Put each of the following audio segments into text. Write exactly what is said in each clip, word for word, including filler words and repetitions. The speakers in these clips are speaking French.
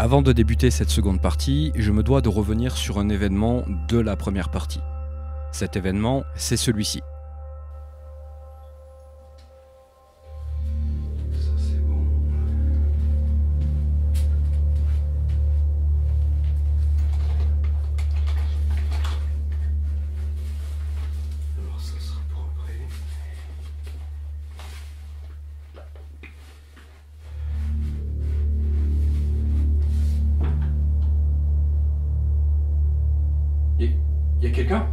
Avant de débuter cette seconde partie, je me dois de revenir sur un événement de la première partie. Cet événement, c'est celui-ci. Y'a quelqu'un?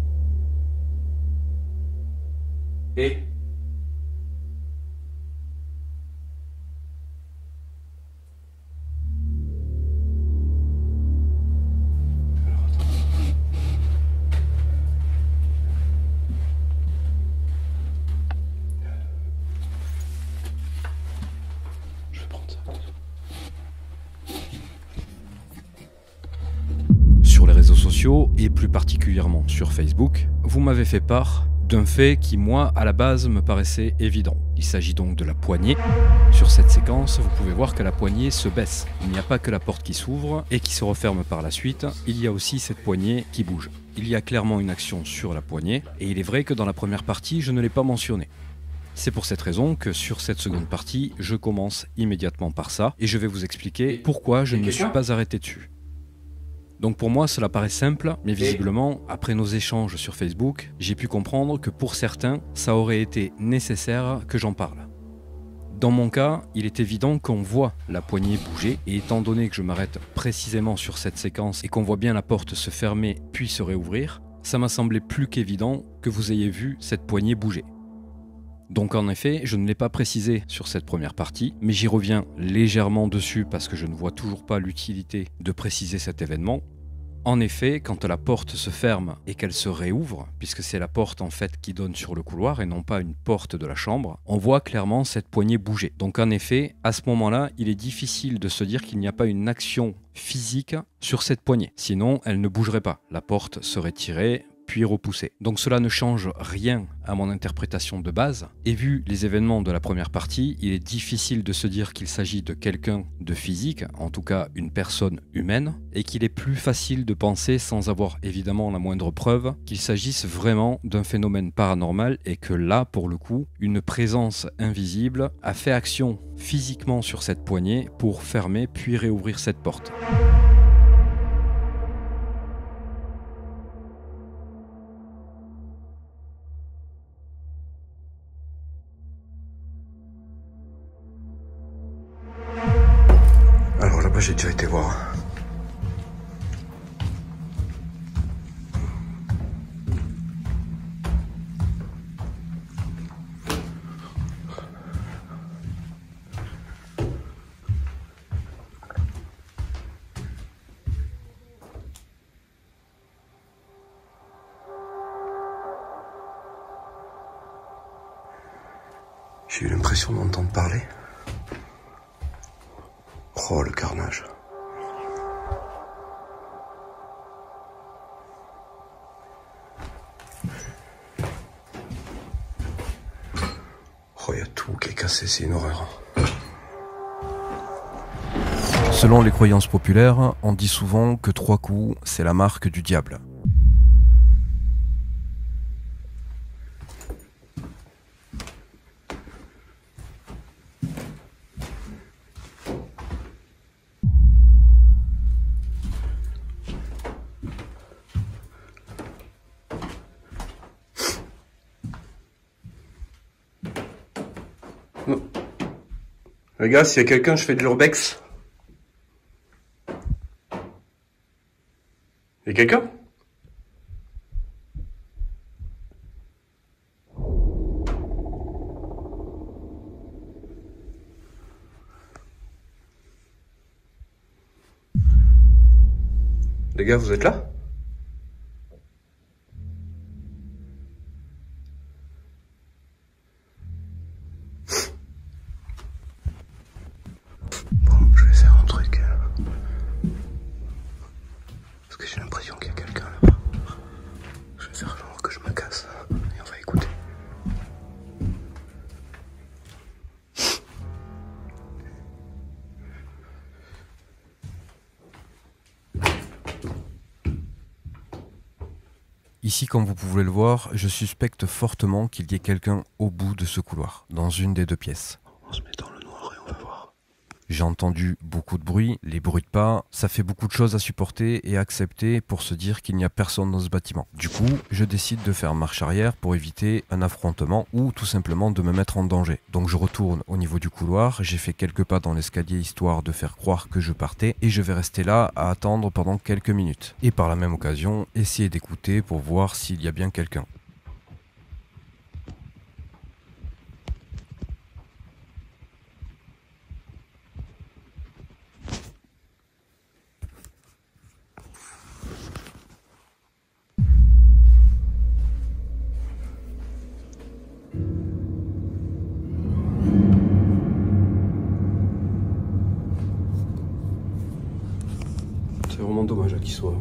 Et je vais prendre ça. Sur les réseaux sociaux, et plus particulièrement sur Facebook, vous m'avez fait part d'un fait qui, moi, à la base, me paraissait évident. Il s'agit donc de la poignée. Sur cette séquence, vous pouvez voir que la poignée se baisse. Il n'y a pas que la porte qui s'ouvre et qui se referme par la suite, il y a aussi cette poignée qui bouge. Il y a clairement une action sur la poignée, et il est vrai que dans la première partie, je ne l'ai pas mentionné. C'est pour cette raison que sur cette seconde partie, je commence immédiatement par ça, et je vais vous expliquer pourquoi je ne me suis pas arrêté dessus. Donc pour moi, cela paraît simple, mais visiblement, après nos échanges sur Facebook, j'ai pu comprendre que pour certains, ça aurait été nécessaire que j'en parle. Dans mon cas, il est évident qu'on voit la poignée bouger, et étant donné que je m'arrête précisément sur cette séquence et qu'on voit bien la porte se fermer puis se réouvrir, ça m'a semblé plus qu'évident que vous ayez vu cette poignée bouger. Donc en effet, je ne l'ai pas précisé sur cette première partie, mais j'y reviens légèrement dessus parce que je ne vois toujours pas l'utilité de préciser cet événement. En effet, quand la porte se ferme et qu'elle se réouvre, puisque c'est la porte en fait qui donne sur le couloir et non pas une porte de la chambre, on voit clairement cette poignée bouger. Donc en effet, à ce moment-là, il est difficile de se dire qu'il n'y a pas une action physique sur cette poignée. Sinon, elle ne bougerait pas. La porte serait tirée, puis repoussé. Donc cela ne change rien à mon interprétation de base, et vu les événements de la première partie, il est difficile de se dire qu'il s'agit de quelqu'un de physique, en tout cas une personne humaine, et qu'il est plus facile de penser, sans avoir évidemment la moindre preuve, qu'il s'agisse vraiment d'un phénomène paranormal, et que là, pour le coup, une présence invisible a fait action physiquement sur cette poignée pour fermer puis réouvrir cette porte. Alors là-bas, j'ai déjà été voir. J'ai eu l'impression d'entendre parler. Oh, le carnage. Oh, il y a tout qui est cassé, c'est une horreur. Selon les croyances populaires, on dit souvent que trois coups, c'est la marque du diable. Les gars, s'il y a quelqu'un, je fais de l'urbex. Y'a quelqu'un? Les gars, vous êtes là? Bon, je vais faire un truc. Parce que j'ai l'impression qu'il y a quelqu'un là-bas. Je vais faire genre que je me casse. Et on va écouter. Ici, comme vous pouvez le voir, je suspecte fortement qu'il y ait quelqu'un au bout de ce couloir, dans une des deux pièces. On se met dans le noir et on va voir. J'ai entendu beaucoup de bruit, les bruits de pas, ça fait beaucoup de choses à supporter et accepter pour se dire qu'il n'y a personne dans ce bâtiment. Du coup, je décide de faire marche arrière pour éviter un affrontement ou tout simplement de me mettre en danger. Donc je retourne au niveau du couloir, j'ai fait quelques pas dans l'escalier histoire de faire croire que je partais et je vais rester là à attendre pendant quelques minutes. Et par la même occasion, essayer d'écouter pour voir s'il y a bien quelqu'un. C'est vraiment dommage qu'il soit.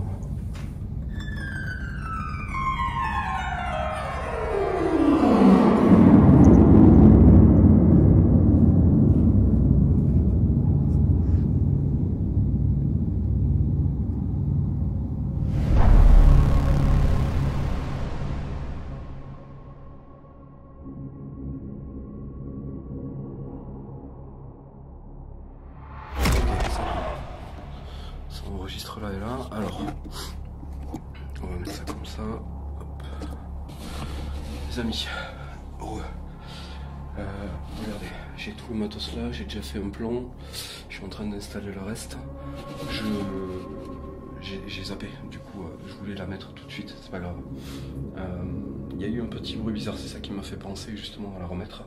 Ça enregistre là et là. Alors, on va mettre ça comme ça. Hop. Les amis, oh. euh, regardez, j'ai tout le matos là, j'ai déjà fait un plan. Je suis en train d'installer le reste. Je j'ai zappé, du coup, euh, je voulais la mettre tout de suite, c'est pas grave. Il euh, y a eu un petit bruit bizarre, c'est ça qui m'a fait penser justement à la remettre.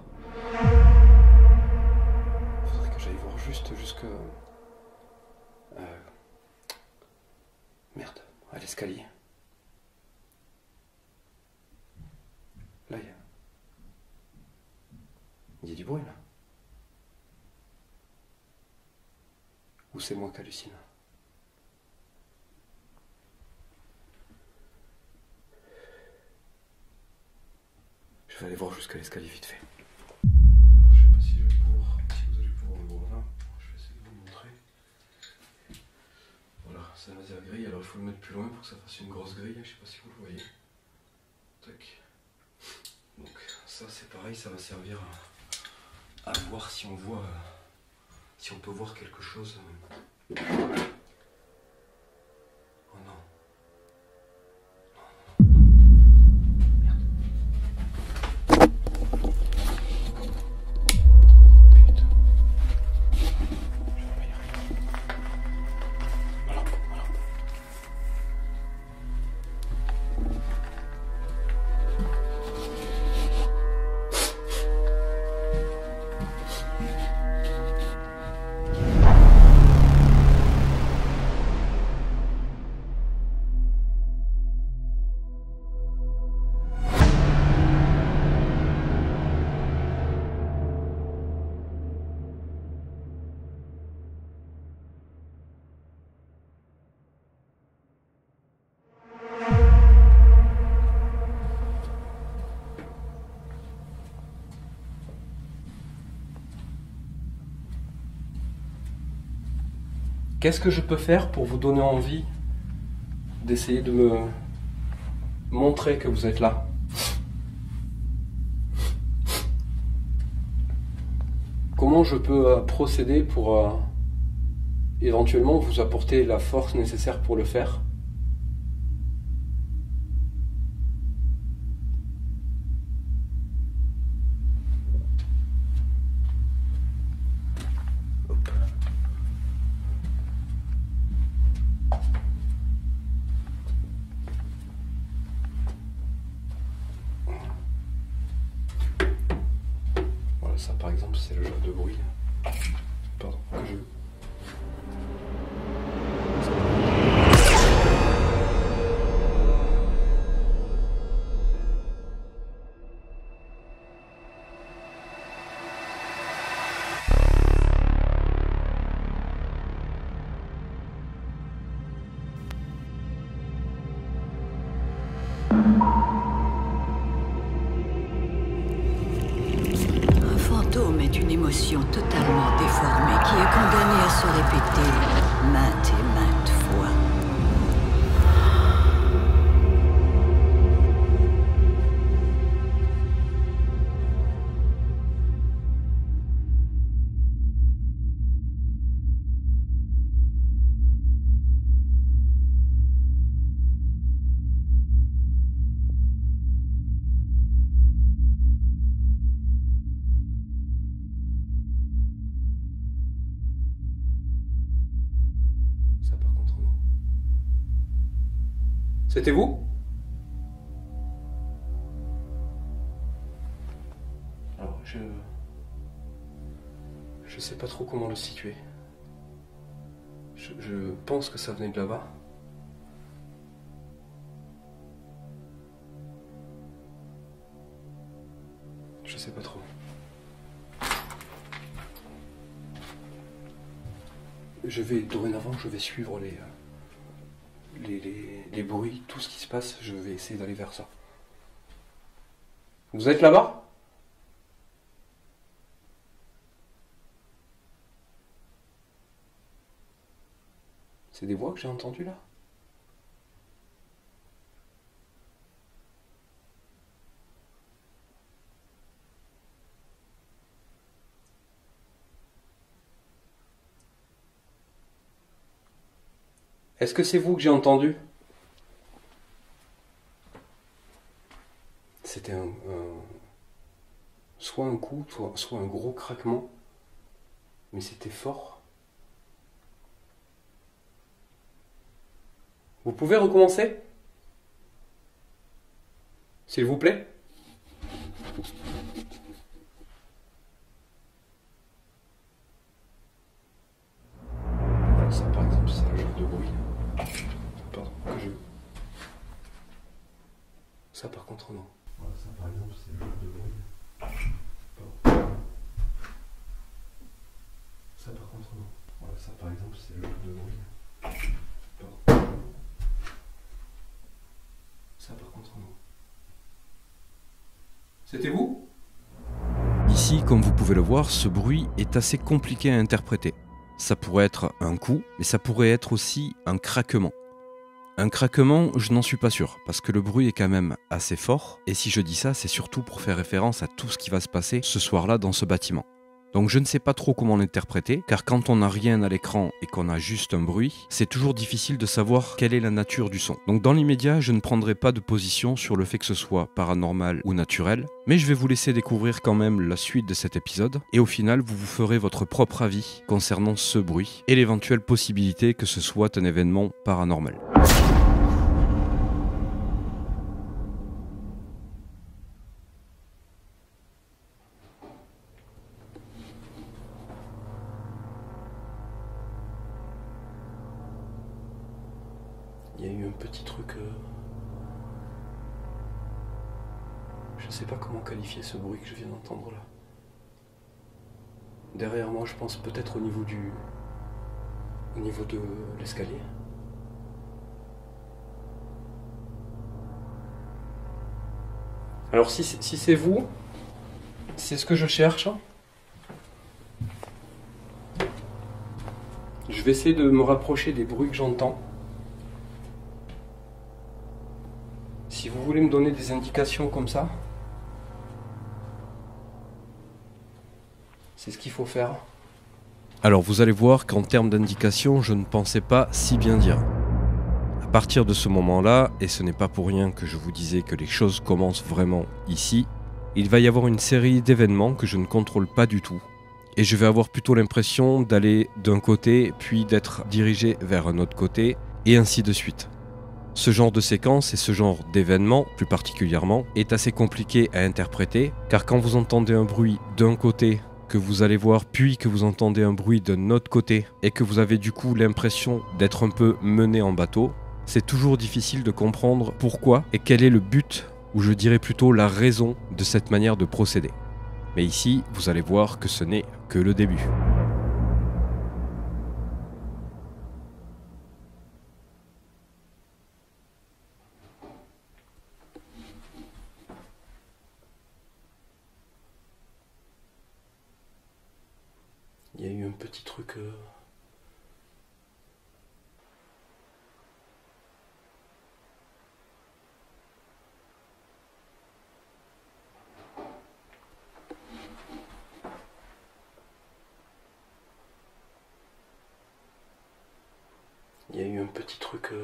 Faudrait que j'aille voir juste jusque. Euh, Merde, à l'escalier. Là, il y a... il y a du bruit, là. Ou c'est moi qui hallucine? Je vais aller voir jusqu'à l'escalier vite fait. Alors, je sais pas si je vais pouvoir... si vous allez pouvoir me voir là. Je vais essayer de vous montrer. Voilà, c'est un laser grille, alors il faut le mettre plus loin pour que ça fasse une grosse grille, je sais pas si vous le voyez. Tac. Donc ça c'est pareil, ça va servir à, à voir si on voit, si on peut voir quelque chose. Oh non. Qu'est-ce que je peux faire pour vous donner envie d'essayer de me montrer que vous êtes là? Comment je peux procéder pour euh, éventuellement vous apporter la force nécessaire pour le faire? Ça par exemple c'est le genre de bruit Pardon, que je... Est une émotion totalement déformée qui est condamnée à se répéter maintes et maintes fois. C'était vous? Alors, je... Je sais pas trop comment le situer. Je, je pense que ça venait de là-bas. Je sais pas trop. Je vais, dorénavant, je vais suivre les, les, les, les bruits, tout ce qui se passe, je vais essayer d'aller vers ça. Vous êtes là-bas? C'est des voix que j'ai entendues là? Est-ce que c'est vous que j'ai entendu? C'était un, un, soit un coup, soit, soit un gros craquement, mais c'était fort. Vous pouvez recommencer? S'il vous plaît? Ça, par exemple, c'est un genre de bruit. Pardon, que je... Ça, par contre, non. Voilà, ça, par exemple, c'est un genre de bruit. Pardon. Ça, par contre, non. Voilà, ça, par exemple, c'est un genre de bruit. Pardon. Ça, par contre, non. C'était vous? Ici, comme vous pouvez le voir, ce bruit est assez compliqué à interpréter. Ça pourrait être un coup, mais ça pourrait être aussi un craquement. Un craquement, je n'en suis pas sûr, parce que le bruit est quand même assez fort, et si je dis ça, c'est surtout pour faire référence à tout ce qui va se passer ce soir-là dans ce bâtiment. Donc je ne sais pas trop comment l'interpréter, car quand on n'a rien à l'écran et qu'on a juste un bruit, c'est toujours difficile de savoir quelle est la nature du son. Donc dans l'immédiat, je ne prendrai pas de position sur le fait que ce soit paranormal ou naturel, mais je vais vous laisser découvrir quand même la suite de cet épisode, et au final, vous vous ferez votre propre avis concernant ce bruit, et l'éventuelle possibilité que ce soit un événement paranormal. Il y a eu un petit truc... Euh... Je sais pas comment qualifier ce bruit que je viens d'entendre là. Derrière moi, je pense peut-être au niveau du... au niveau de l'escalier. Alors si, si c'est vous, c'est ce que je cherche. Je vais essayer de me rapprocher des bruits que j'entends. Si vous voulez me donner des indications comme ça, c'est ce qu'il faut faire. Alors vous allez voir qu'en termes d'indications, je ne pensais pas si bien dire. À partir de ce moment-là, et ce n'est pas pour rien que je vous disais que les choses commencent vraiment ici, il va y avoir une série d'événements que je ne contrôle pas du tout. Et je vais avoir plutôt l'impression d'aller d'un côté, puis d'être dirigé vers un autre côté, et ainsi de suite. Ce genre de séquence et ce genre d'événement, plus particulièrement, est assez compliqué à interpréter, car quand vous entendez un bruit d'un côté, que vous allez voir, puis que vous entendez un bruit d'un autre côté, et que vous avez du coup l'impression d'être un peu mené en bateau, c'est toujours difficile de comprendre pourquoi et quel est le but, ou je dirais plutôt la raison de cette manière de procéder. Mais ici, vous allez voir que ce n'est que le début. Il y a eu un petit truc... Euh... Il y a eu un petit truc... Euh...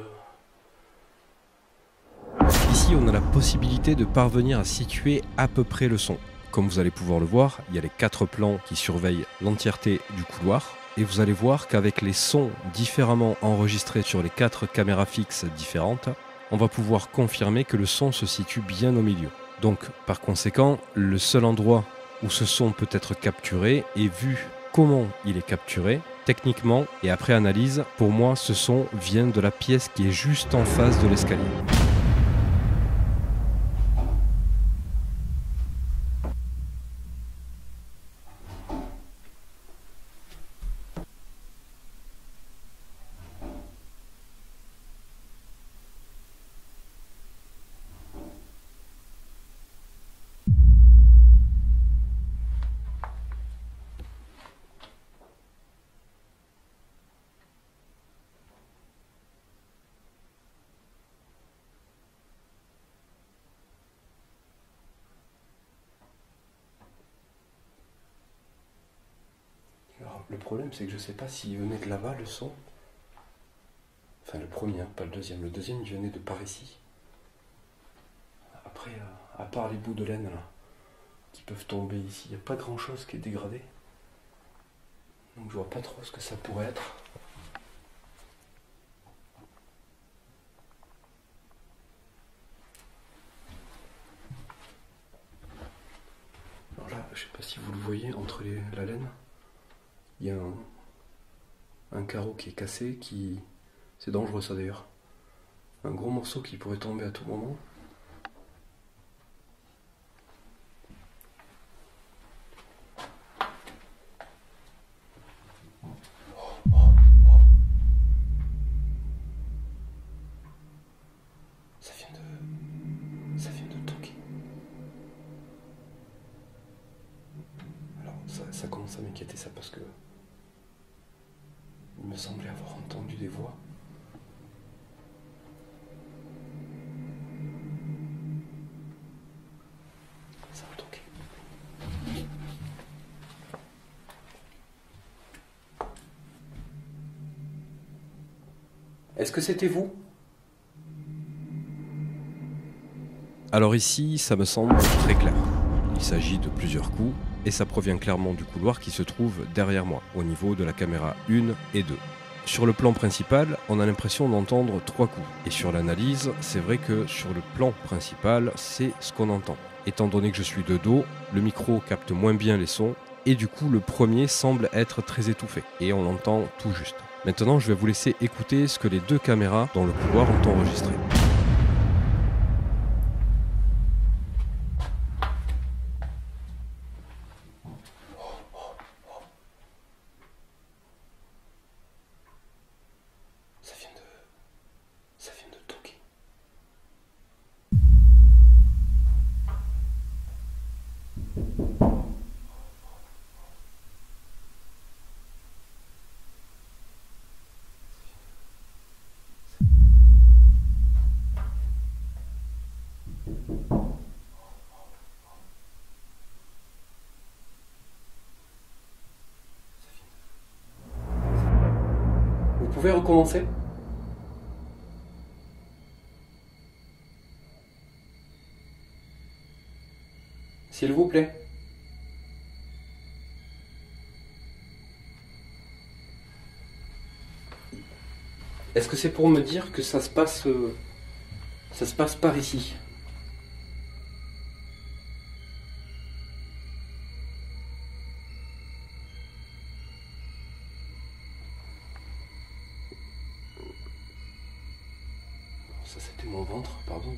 Ici, on a la possibilité de parvenir à situer à peu près le son. Comme vous allez pouvoir le voir, il y a les quatre plans qui surveillent l'entièreté du couloir. Et vous allez voir qu'avec les sons différemment enregistrés sur les quatre caméras fixes différentes, on va pouvoir confirmer que le son se situe bien au milieu. Donc par conséquent, le seul endroit où ce son peut être capturé et vu comment il est capturé, techniquement et après analyse, pour moi ce son vient de la pièce qui est juste en face de l'escalier. Alors, le problème, c'est que je sais pas s'il venait de là-bas le son. Enfin, le premier, hein, pas le deuxième. Le deuxième, il venait de par ici. Après, euh, à part les bouts de laine là, qui peuvent tomber ici, il n'y a pas grand-chose qui est dégradé. Donc, je vois pas trop ce que ça pourrait être. Alors là, je sais pas si vous le voyez, entre les, la laine, il y a un, un carreau qui est cassé, qui... C'est dangereux ça d'ailleurs. Un gros morceau qui pourrait tomber à tout moment. Ça vient de... Ça vient de toquer. Alors ça, ça commence à m'inquiéter ça parce que... Il me semblait avoir entendu des voix. Ça a toqué. Est-ce que c'était vous ? Alors ici, ça me semble très clair. Il s'agit de plusieurs coups et ça provient clairement du couloir qui se trouve derrière moi, au niveau de la caméra un et deux. Sur le plan principal, on a l'impression d'entendre trois coups. Et sur l'analyse, c'est vrai que sur le plan principal, c'est ce qu'on entend. Étant donné que je suis de dos, le micro capte moins bien les sons et du coup le premier semble être très étouffé et on l'entend tout juste. Maintenant, je vais vous laisser écouter ce que les deux caméras dans le couloir ont enregistré. Ça vient de... Ça vient de toquer. Vous pouvez recommencer ? S'il vous plaît. Est-ce que c'est pour me dire que ça se passe... euh, ça se passe par ici ? Ça c'était mon ventre, pardon.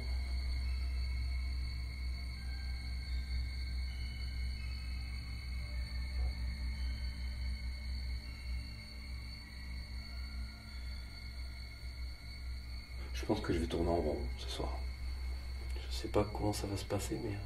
Je pense que je vais tourner en rond ce soir. Je sais pas comment ça va se passer, mais...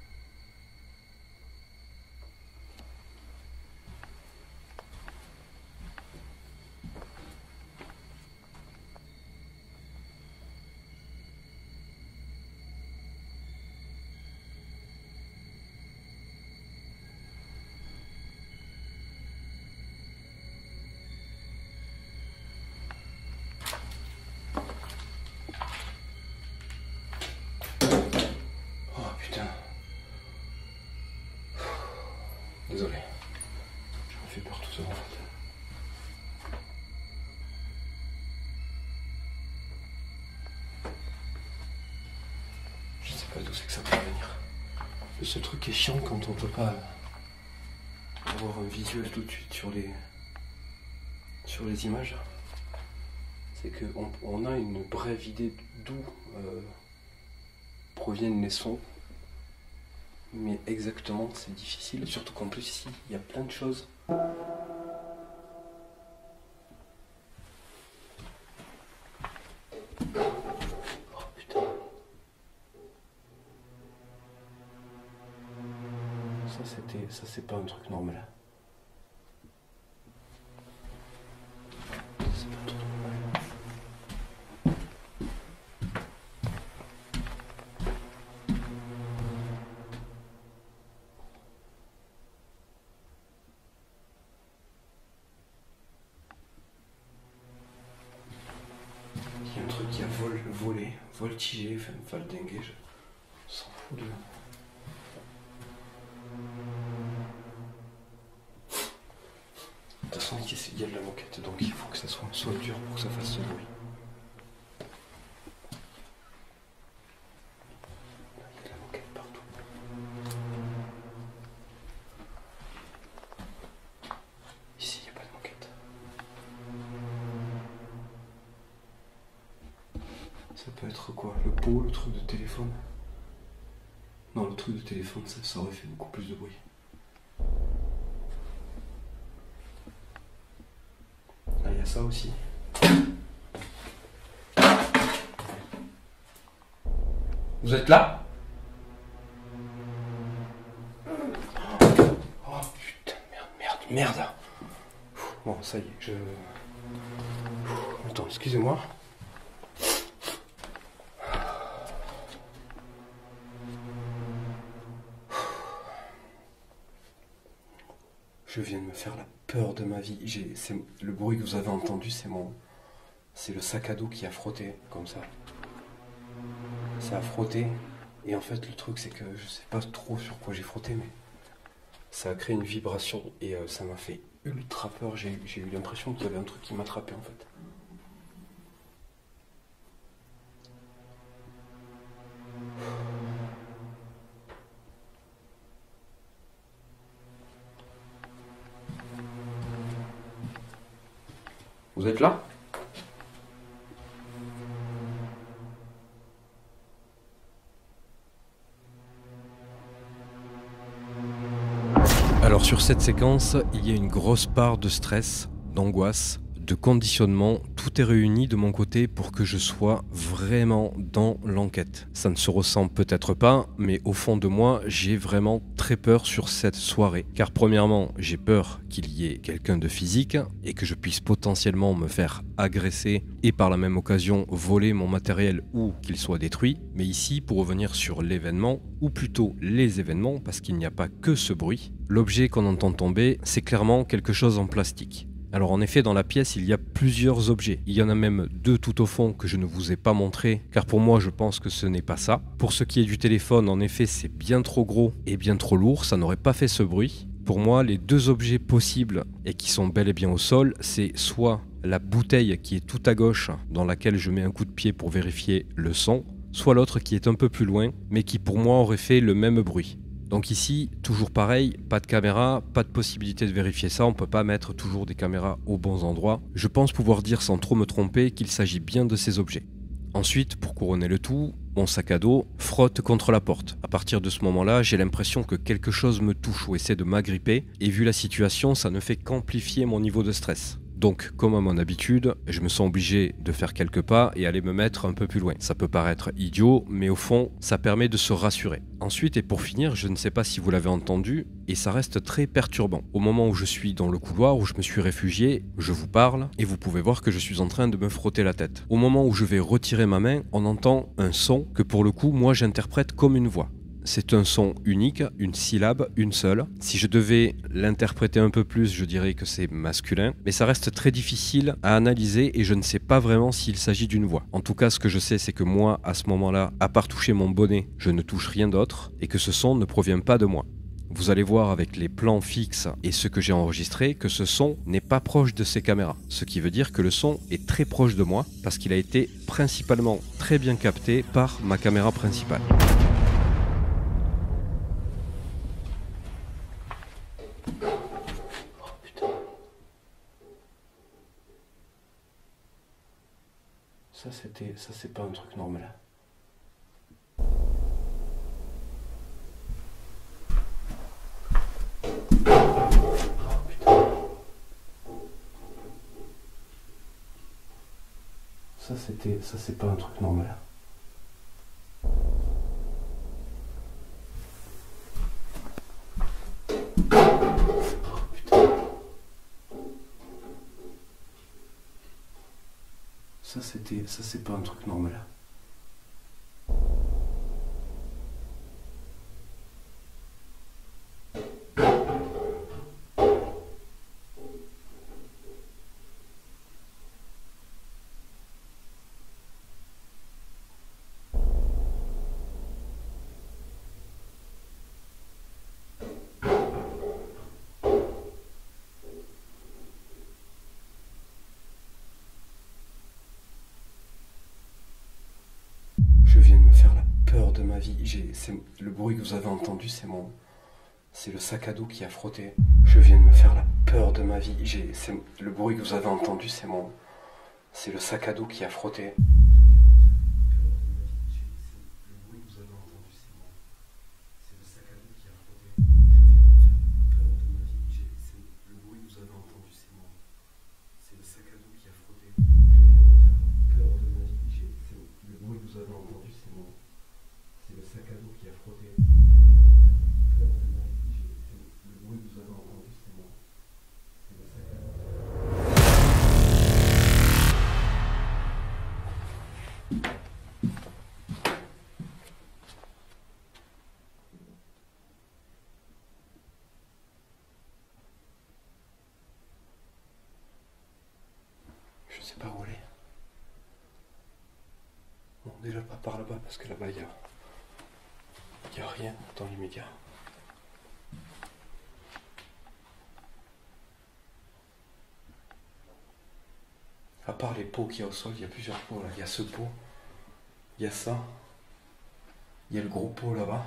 Désolé. Je me fais peur tout seul en fait. c'est que ça peut venir. Le seul truc qui est chiant quand on peut pas avoir un visuel tout de suite sur les, sur les images, c'est qu'on on a une brève idée d'où euh, proviennent les sons, mais exactement c'est difficile, surtout qu'en plus ici il y a plein de choses. Oh putain. Ça c'était, ça c'est pas un truc normal. C'est pas un truc normal. Il y a un truc qui a vol, volé, voltigé, enfin valdingué, je s'en fous de... De toute façon, il y a de la moquette, donc il faut que ça soit, soit dur pour que ça fasse ce bruit. Il y a de la moquette partout. Ici, il n'y a pas de moquette. Ça peut être quoi? Le pot, le truc de téléphone? Non, le truc de téléphone, ça, ça aurait fait beaucoup plus de bruit. Ah, il y a ça aussi. Vous êtes là? Oh putain, merde, merde, merde. Bon, ça y est, je... Attends, excusez-moi. Je viens de me faire la peur de ma vie. J'ai, c'est, le bruit que vous avez entendu, c'est mon, c'est le sac à dos qui a frotté comme ça. Ça a frotté. Et en fait, le truc, c'est que je sais pas trop sur quoi j'ai frotté, mais ça a créé une vibration et euh, ça m'a fait ultra peur. J'ai, j'ai eu l'impression qu'il y avait un truc qui m'attrapait en fait. Vous êtes là? Alors sur cette séquence, il y a une grosse part de stress, d'angoisse, de conditionnement. Tout est réuni de mon côté pour que je sois vraiment dans l'enquête. Ça ne se ressent peut-être pas, mais au fond de moi, j'ai vraiment très peur sur cette soirée. Car premièrement, j'ai peur qu'il y ait quelqu'un de physique et que je puisse potentiellement me faire agresser et par la même occasion voler mon matériel ou qu'il soit détruit. Mais ici, pour revenir sur l'événement, ou plutôt les événements, parce qu'il n'y a pas que ce bruit, l'objet qu'on entend tomber, c'est clairement quelque chose en plastique. Alors en effet, dans la pièce, il y a plusieurs objets. Il y en a même deux tout au fond que je ne vous ai pas montré, car pour moi, je pense que ce n'est pas ça. Pour ce qui est du téléphone, en effet, c'est bien trop gros et bien trop lourd, ça n'aurait pas fait ce bruit. Pour moi, les deux objets possibles, et qui sont bel et bien au sol, c'est soit la bouteille qui est tout à gauche, dans laquelle je mets un coup de pied pour vérifier le son, soit l'autre qui est un peu plus loin, mais qui pour moi aurait fait le même bruit. Donc ici, toujours pareil, pas de caméra, pas de possibilité de vérifier ça, on ne peut pas mettre toujours des caméras aux bons endroits. Je pense pouvoir dire sans trop me tromper qu'il s'agit bien de ces objets. Ensuite, pour couronner le tout, mon sac à dos frotte contre la porte. À partir de ce moment-là, j'ai l'impression que quelque chose me touche ou essaie de m'agripper, et vu la situation, ça ne fait qu'amplifier mon niveau de stress. Donc, comme à mon habitude, je me sens obligé de faire quelques pas et aller me mettre un peu plus loin. Ça peut paraître idiot, mais au fond, ça permet de se rassurer. Ensuite, et pour finir, je ne sais pas si vous l'avez entendu, et ça reste très perturbant. Au moment où je suis dans le couloir, où je me suis réfugié, je vous parle, et vous pouvez voir que je suis en train de me frotter la tête. Au moment où je vais retirer ma main, on entend un son que pour le coup, moi j'interprète comme une voix. C'est un son unique, une syllabe, une seule. Si je devais l'interpréter un peu plus, je dirais que c'est masculin. Mais ça reste très difficile à analyser et je ne sais pas vraiment s'il s'agit d'une voix. En tout cas, ce que je sais, c'est que moi, à ce moment-là, à part toucher mon bonnet, je ne touche rien d'autre et que ce son ne provient pas de moi. Vous allez voir avec les plans fixes et ce que j'ai enregistré que ce son n'est pas proche de ces caméras. Ce qui veut dire que le son est très proche de moi parce qu'il a été principalement très bien capté par ma caméra principale. Ça c'était, ça c'est pas un truc normal. Ça c'était, ça c'est pas un truc normal. Ça c'était, ça c'est pas un truc normal. Je viens de me faire la peur de ma vie. J'ai, c'est, le bruit que vous avez entendu, c'est mon, c'est le sac à dos qui a frotté. Je viens de me faire la peur de ma vie. J'ai, c'est, le bruit que vous avez entendu, c'est mon, c'est le sac à dos qui a frotté. Je sais pas où aller. Bon, déjà pas par là-bas parce que là-bas il y a, y a rien dans l'immédiat. À part les pots qu'il y a au sol, il y a plusieurs pots là. Il y a ce pot, il y a ça, il y a le gros pot là-bas.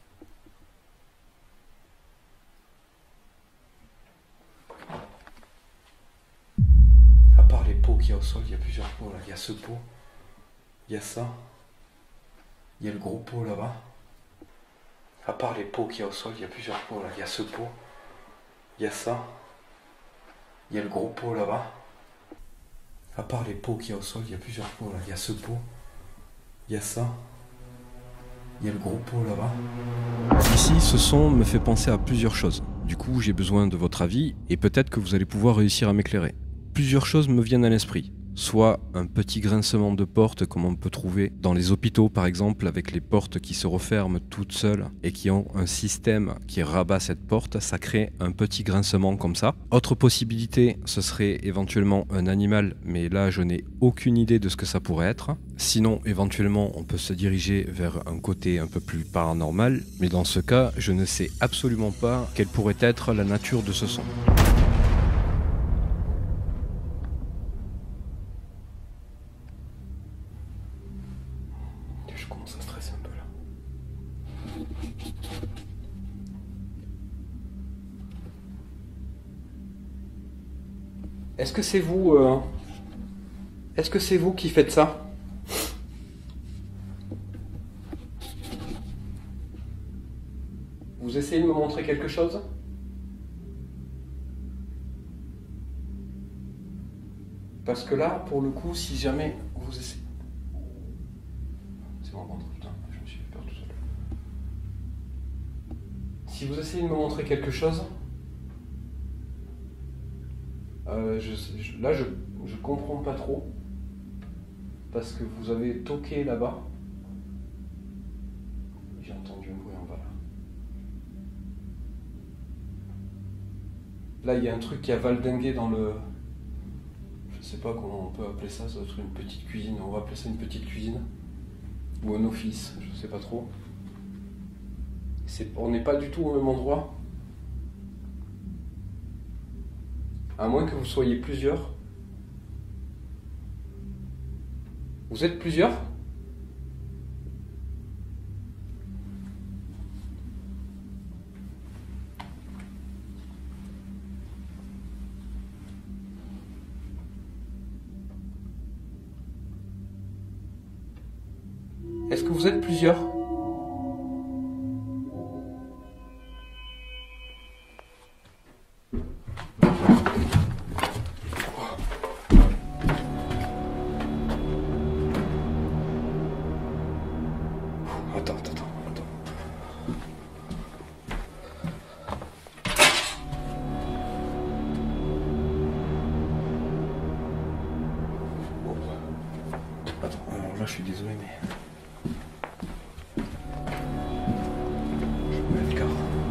À part les pots qu'il y a au sol, il y a plusieurs pots là. Il y a ce pot, il y a ça, il y a le gros pot là-bas. À part les pots qu'il y a au sol, il y a plusieurs pots là. Il y a ce pot, il y a ça, il y a le gros pot là-bas. À part les pots qu'il y a au sol, il y a plusieurs pots là. Il y a ce pot, il y a ça, il y a le gros pot là-bas. Ici, ce son me fait penser à plusieurs choses. Du coup, j'ai besoin de votre avis et peut-être que vous allez pouvoir réussir à m'éclairer. Plusieurs choses me viennent à l'esprit. Soit un petit grincement de porte comme on peut trouver dans les hôpitaux par exemple, avec les portes qui se referment toutes seules et qui ont un système qui rabat cette porte, ça crée un petit grincement comme ça. Autre possibilité, ce serait éventuellement un animal, mais là je n'ai aucune idée de ce que ça pourrait être. Sinon, éventuellement, on peut se diriger vers un côté un peu plus paranormal, mais dans ce cas, je ne sais absolument pas quelle pourrait être la nature de ce son. Je commence à stresser un peu là. Est-ce que c'est vous euh... Est-ce que c'est vous qui faites ça? Vous essayez de me montrer quelque chose? Parce que là, pour le coup, si jamais vous essayez... C'est bon, rentre, putain, je me suis fait peur tout seul. Si vous essayez de me montrer quelque chose, euh, je, je, là, je, je comprends pas trop. Parce que vous avez toqué là-bas. J'ai entendu un bruit en bas là. Là, il y a un truc qui a valdingué dans le... Je sais pas comment on peut appeler ça, ça doit être une petite cuisine. On va appeler ça une petite cuisine. Ou un office, je sais pas trop. C'est... On n'est pas du tout au même endroit. À moins que vous soyez plusieurs. Vous êtes plusieurs ? Est-ce que vous êtes plusieurs? Attends, attends, attends. Attends, alors là je suis désolé mais... Je me mets le quart.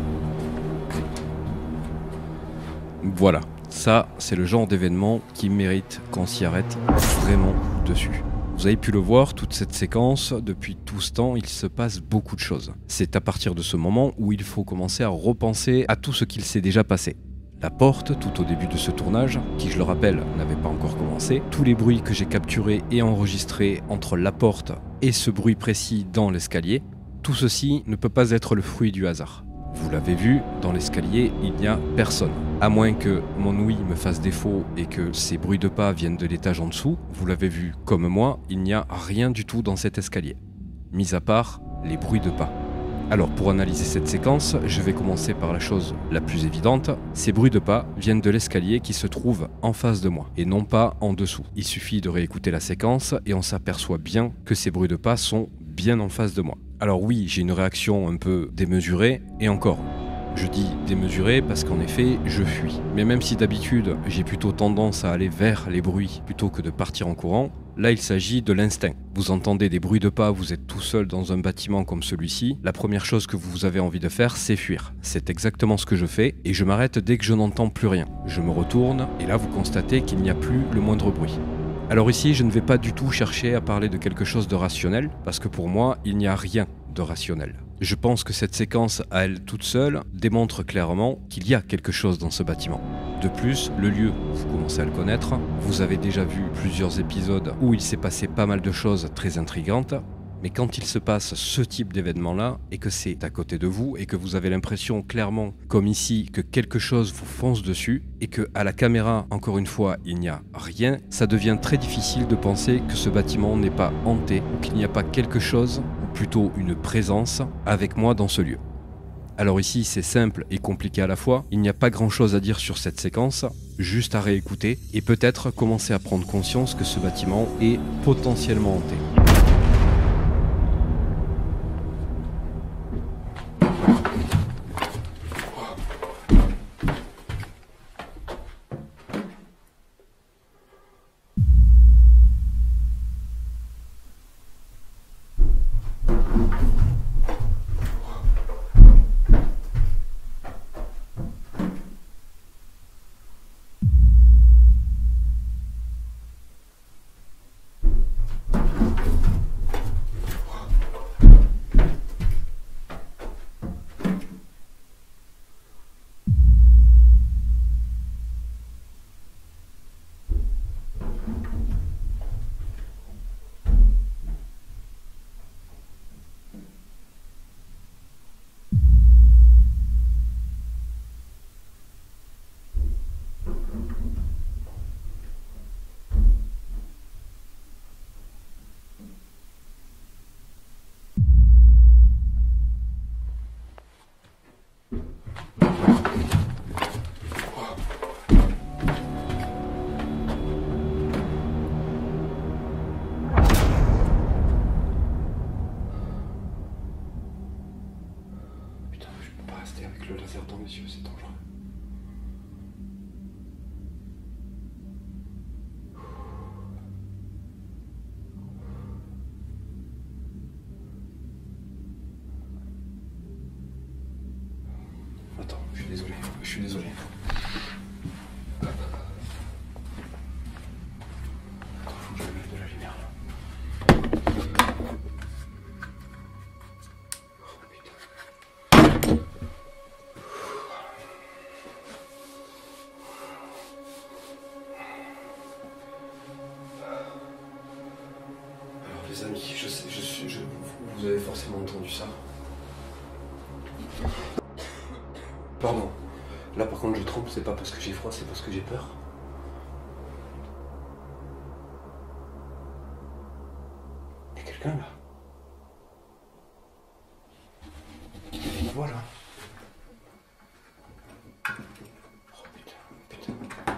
Voilà, ça c'est le genre d'événement qui mérite qu'on s'y arrête vraiment dessus. Vous avez pu le voir, toute cette séquence, depuis tout ce temps, il se passe beaucoup de choses. C'est à partir de ce moment où il faut commencer à repenser à tout ce qu'il s'est déjà passé. La porte, tout au début de ce tournage, qui je le rappelle n'avait pas encore commencé, tous les bruits que j'ai capturés et enregistrés entre la porte et ce bruit précis dans l'escalier, tout ceci ne peut pas être le fruit du hasard. Vous l'avez vu, dans l'escalier, il n'y a personne. À moins que mon ouïe me fasse défaut et que ces bruits de pas viennent de l'étage en dessous, vous l'avez vu comme moi, il n'y a rien du tout dans cet escalier. Mis à part les bruits de pas. Alors pour analyser cette séquence, je vais commencer par la chose la plus évidente. Ces bruits de pas viennent de l'escalier qui se trouve en face de moi et non pas en dessous. Il suffit de réécouter la séquence et on s'aperçoit bien que ces bruits de pas sont bien en face de moi. Alors oui, j'ai une réaction un peu démesurée et encore. Je dis démesuré parce qu'en effet, je fuis. Mais même si d'habitude, j'ai plutôt tendance à aller vers les bruits plutôt que de partir en courant, là il s'agit de l'instinct. Vous entendez des bruits de pas, vous êtes tout seul dans un bâtiment comme celui-ci, la première chose que vous avez envie de faire, c'est fuir. C'est exactement ce que je fais et je m'arrête dès que je n'entends plus rien. Je me retourne et là vous constatez qu'il n'y a plus le moindre bruit. Alors ici, je ne vais pas du tout chercher à parler de quelque chose de rationnel, parce que pour moi, il n'y a rien de rationnel. Je pense que cette séquence, à elle toute seule, démontre clairement qu'il y a quelque chose dans ce bâtiment. De plus, le lieu, vous commencez à le connaître, vous avez déjà vu plusieurs épisodes où il s'est passé pas mal de choses très intrigantes, mais quand il se passe ce type d'événement-là, et que c'est à côté de vous, et que vous avez l'impression clairement, comme ici, que quelque chose vous fonce dessus, et que à la caméra, encore une fois, il n'y a rien, ça devient très difficile de penser que ce bâtiment n'est pas hanté, ou qu'il n'y a pas quelque chose, ou plutôt une présence, avec moi dans ce lieu. Alors ici, c'est simple et compliqué à la fois, il n'y a pas grand-chose à dire sur cette séquence, juste à réécouter, et peut-être commencer à prendre conscience que ce bâtiment est potentiellement hanté. Avec le laser dans mes yeux, c'est dangereux. Attends, je suis désolé, je suis désolé. Attends, faut que je mette de la lumière là. Les amis, je sais, je suis, je, vous avez forcément entendu ça. Pardon. Là par contre je tremble, c'est pas parce que j'ai froid, c'est parce que j'ai peur. Il y a quelqu'un là. voilà. Oh putain, putain.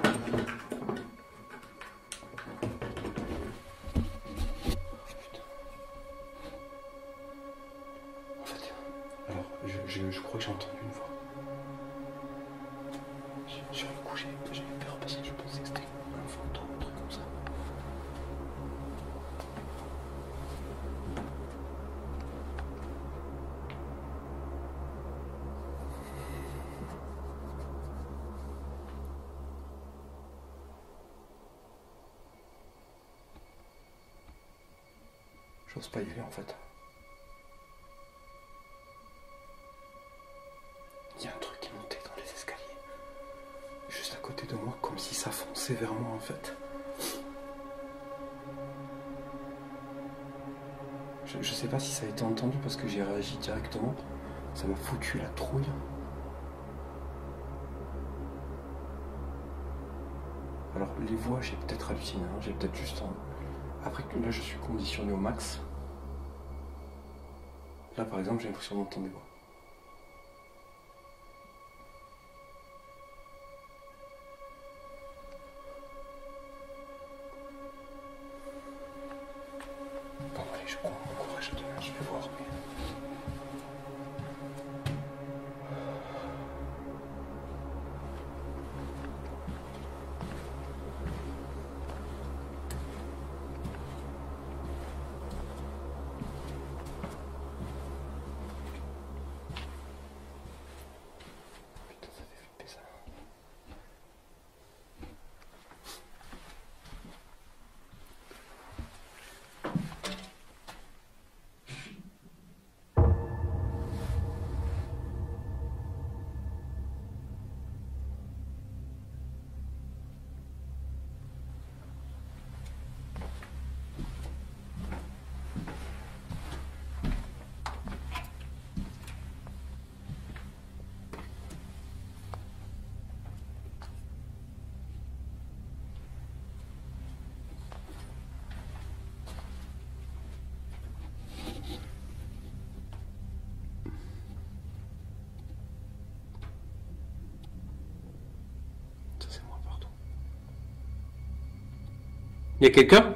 En fait, alors, je, je, je crois que j'ai entendu une voix. Sur le coup, j'ai eu peur parce que je pensais que c'était un fantôme, un truc comme ça. J'ose pas y aller en fait. Il y a un truc qui montait dans les escaliers. Juste à côté de moi, comme si ça fonçait vers moi en fait. Je, je sais pas si ça a été entendu parce que j'ai réagi directement. Ça m'a foutu la trouille. Alors les voix, j'ai peut-être halluciné, hein. J'ai peut-être juste... En... Après que là je suis conditionné au max. Là par exemple j'ai l'impression d'entendre des voix. Bon allez, je prends mon courage demain, je vais voir. Mais... Il y a quelqu'un?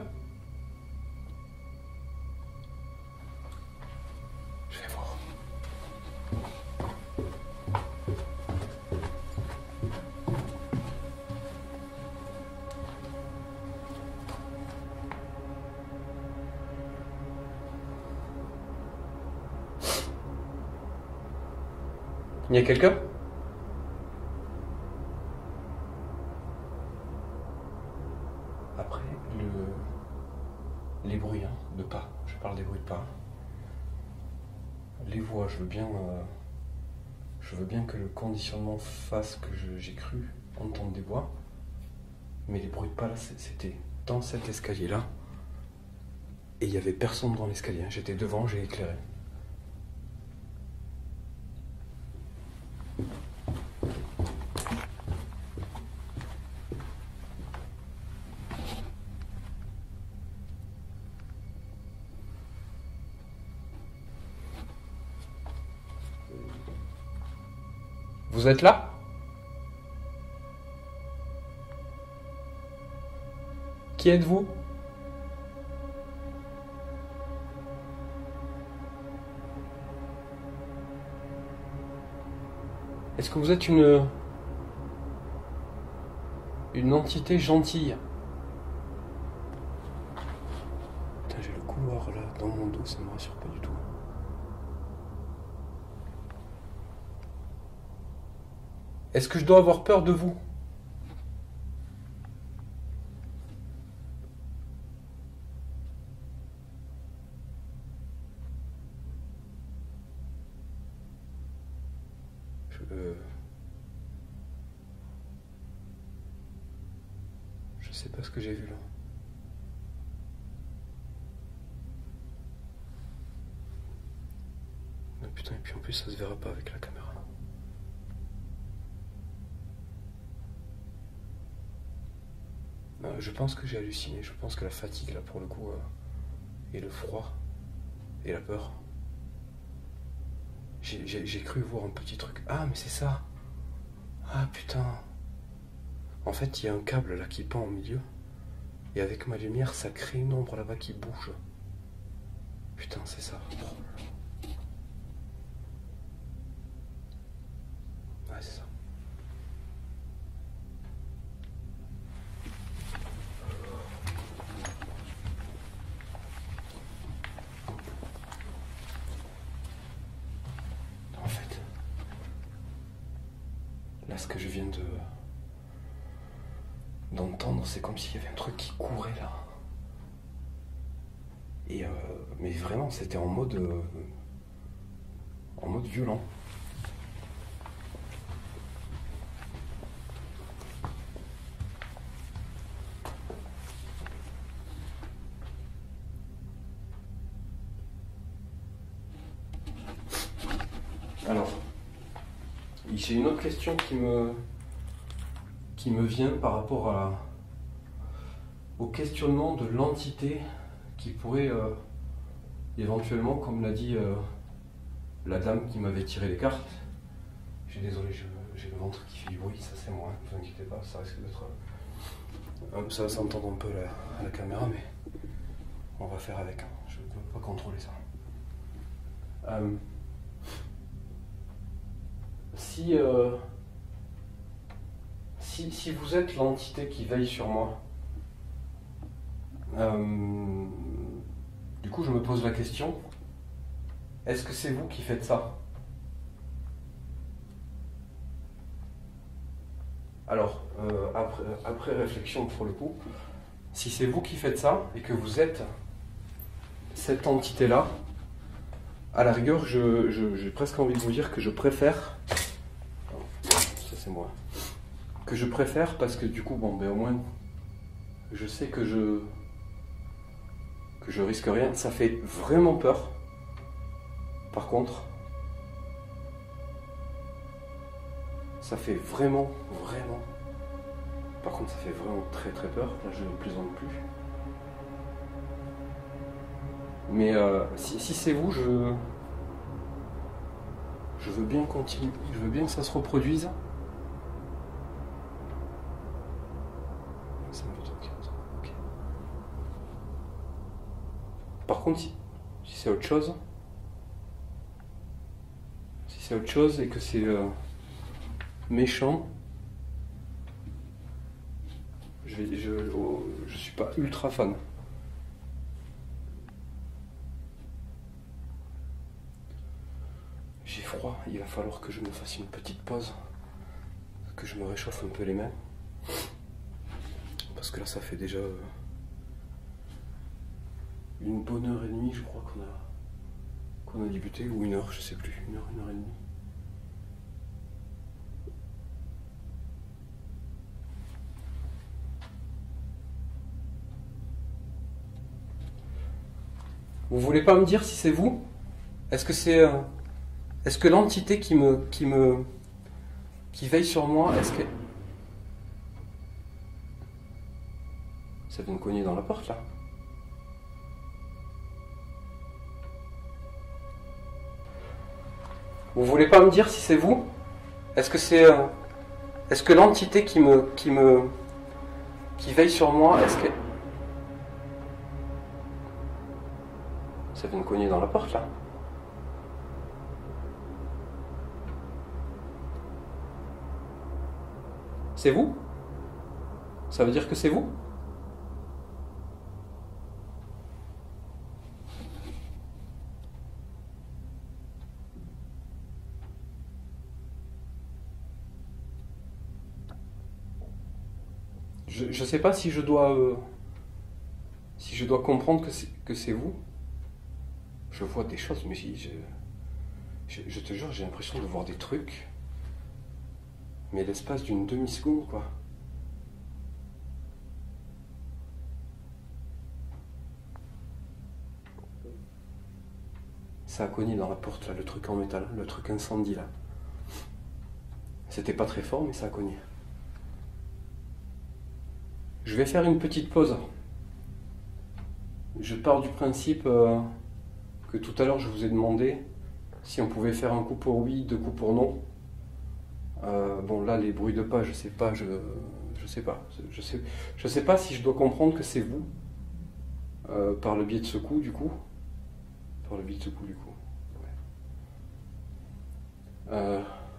Je vais voir. Il y a quelqu'un? Après, le... les bruits, hein, de pas. Je parle des bruits de pas. Les voix, je veux bien... Euh... Je veux bien que le conditionnement fasse que j'ai cru entendre des voix. Mais les bruits de pas, là, c'était dans cet escalier-là. Et il n'y avait personne dans l'escalier. J'étais devant, j'ai éclairé. Vous êtes là? Qui êtes-vous? Est-ce que vous êtes une... une entité gentille? Putain, j'ai le couloir là dans mon dos, ça me rassure pas du tout. Est-ce que je dois avoir peur de vous? Je... Je sais pas ce que j'ai vu là. Mais putain, et puis en plus ça se verra pas avec la caméra. Je pense que j'ai halluciné, je pense que la fatigue là pour le coup, euh, et le froid, et la peur. j'ai cru voir un petit truc. Ah, mais c'est ça. Ah, putain. En fait, il y a un câble là qui pend au milieu. Et avec ma lumière, ça crée une ombre là-bas qui bouge. Putain, c'est ça. Ouais, c'est ça. En fait, là, ce que je viens de d'entendre, c'est comme s'il y avait un truc qui courait là. Et euh, mais vraiment, c'était en mode euh, en mode violent. Alors, j'ai une autre question qui me qui me vient par rapport à, au questionnement de l'entité qui pourrait euh, éventuellement, comme l'a dit euh, la dame qui m'avait tiré les cartes. Je suis désolé, j'ai le ventre qui fait du bruit, ça c'est moi, ne vous inquiétez pas, ça risque d'être... Euh, ça va s'entendre un peu la, à la caméra, mais on va faire avec, hein. Je ne peux pas contrôler ça. Euh, si, euh, si, si vous êtes l'entité qui veille sur moi, euh, du coup je me pose la question, est-ce que c'est vous qui faites ça? Alors, euh, après, après réflexion pour le coup, si c'est vous qui faites ça et que vous êtes cette entité-là, à la rigueur, je, je, j'ai presque envie de vous dire que je préfère, ça c'est moi, que je préfère parce que du coup, bon, ben au moins, je sais que je, que je risque rien. Ça fait vraiment peur. Par contre, ça fait vraiment, vraiment, par contre, ça fait vraiment très très peur. Là, je ne plaisante plus. Mais euh, si, si c'est vous, je, je veux bien continuer. Je veux bien que ça se reproduise. Ça me fait trop bien, ça. Okay. Par contre, si, si c'est autre chose, si c'est autre chose et que c'est euh, méchant, je vais, je, oh, je suis pas ultra fan. J'ai froid, il va falloir que je me fasse une petite pause, que je me réchauffe un peu les mains, parce que là ça fait déjà une bonne heure et demie, je crois qu'on a qu'on a débuté, ou une heure, je sais plus, une heure, une heure et demie. Vous voulez pas me dire si c'est vous? Est-ce que c'est euh, est-ce que l'entité qui me qui me qui veille sur moi, est-ce que ça vient de cogner dans la porte là? Vous voulez pas me dire si c'est vous? Est-ce que c'est euh, est-ce que l'entité qui me qui me qui veille sur moi, est-ce que ça vient de cogner dans la porte là? C'est vous? Ça veut dire que c'est vous? Je ne sais pas si je dois euh, si je dois comprendre que c'est que c'est vous. Je vois des choses, mais je, je, je, je te jure, j'ai l'impression de voir des trucs. Mais l'espace d'une demi-seconde, quoi. Ça a cogné dans la porte, là, le truc en métal, le truc incendie, là. C'était pas très fort, mais ça a cogné. Je vais faire une petite pause. Je pars du principe euh, que tout à l'heure, je vous ai demandé si on pouvait faire un coup pour oui, deux coups pour non. Euh, bon là les bruits de pas, je sais pas, je, je sais pas. Je sais, je sais pas si je dois comprendre que c'est vous, euh, par le biais de ce coup du coup. Par le biais de ce coup du coup. Ouais. Euh,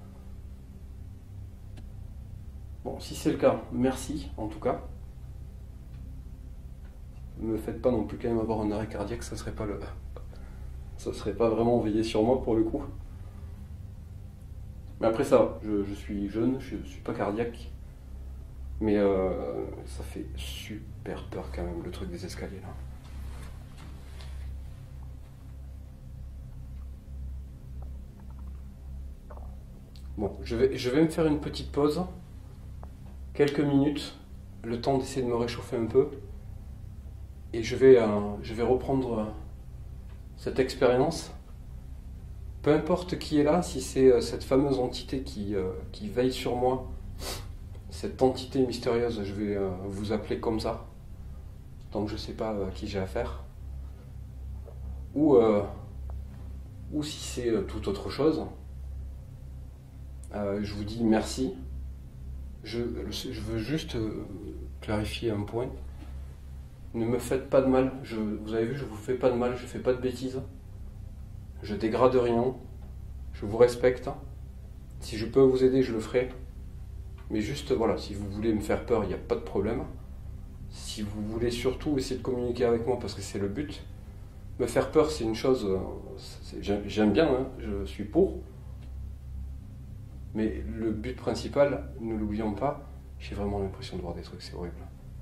bon, si c'est le cas, merci en tout cas. Ne me faites pas non plus quand même avoir un arrêt cardiaque, ça serait pas le. Ça serait pas vraiment veiller sur moi pour le coup. Mais après ça va, je, je suis jeune, je, je suis pas cardiaque. Mais euh, ça fait super peur quand même le truc des escaliers là. Bon, je vais, je vais me faire une petite pause, quelques minutes, le temps d'essayer de me réchauffer un peu. Et je vais, euh, je vais reprendre euh, cette expérience. Peu importe qui est là, si c'est euh, cette fameuse entité qui, euh, qui veille sur moi, cette entité mystérieuse, je vais euh, vous appeler comme ça, tant que je ne sais pas à qui j'ai affaire. Ou, euh, ou si c'est euh, tout autre chose, euh, je vous dis merci. Je, je veux juste euh, clarifier un point. Ne me faites pas de mal. Je, vous avez vu, je vous fais pas de mal, je fais pas de bêtises. Je dégrade rien. Je vous respecte. Si je peux vous aider, je le ferai. Mais juste, voilà, si vous voulez me faire peur, il n'y a pas de problème. Si vous voulez surtout essayer de communiquer avec moi, parce que c'est le but, me faire peur, c'est une chose, j'aime bien, hein, je suis pour. Mais le but principal, ne l'oublions pas, j'ai vraiment l'impression de voir des trucs, c'est horrible.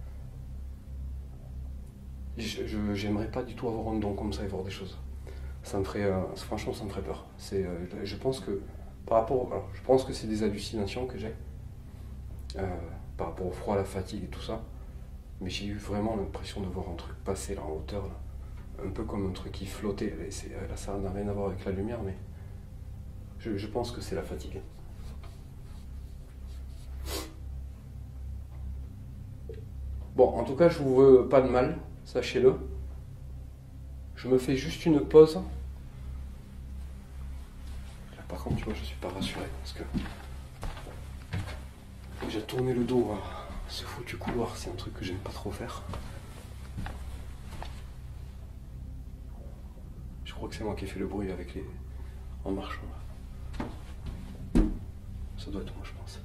Je, je, j'aimerais pas du tout avoir un don comme ça et voir des choses. Ça me ferait, euh, franchement, ça me ferait peur. C'est, euh, je pense que, par rapport, alors, je pense que c'est des hallucinations que j'ai, euh, par rapport au froid, à la fatigue et tout ça. Mais j'ai eu vraiment l'impression de voir un truc passer là en hauteur, là. Un peu comme un truc qui flottait. Et c'est, là, ça n'a rien à voir avec la lumière, mais je, je pense que c'est la fatigue. Bon, en tout cas, je vous veux pas de mal, sachez-le. Je me fais juste une pause. Là, par contre, tu vois, je suis pas rassuré parce que j'ai tourné le dos à ce foutu couloir. C'est un truc que j'aime pas trop faire. Je crois que c'est moi qui ai fait le bruit avec les en marchant là. Ça doit être moi, je pense.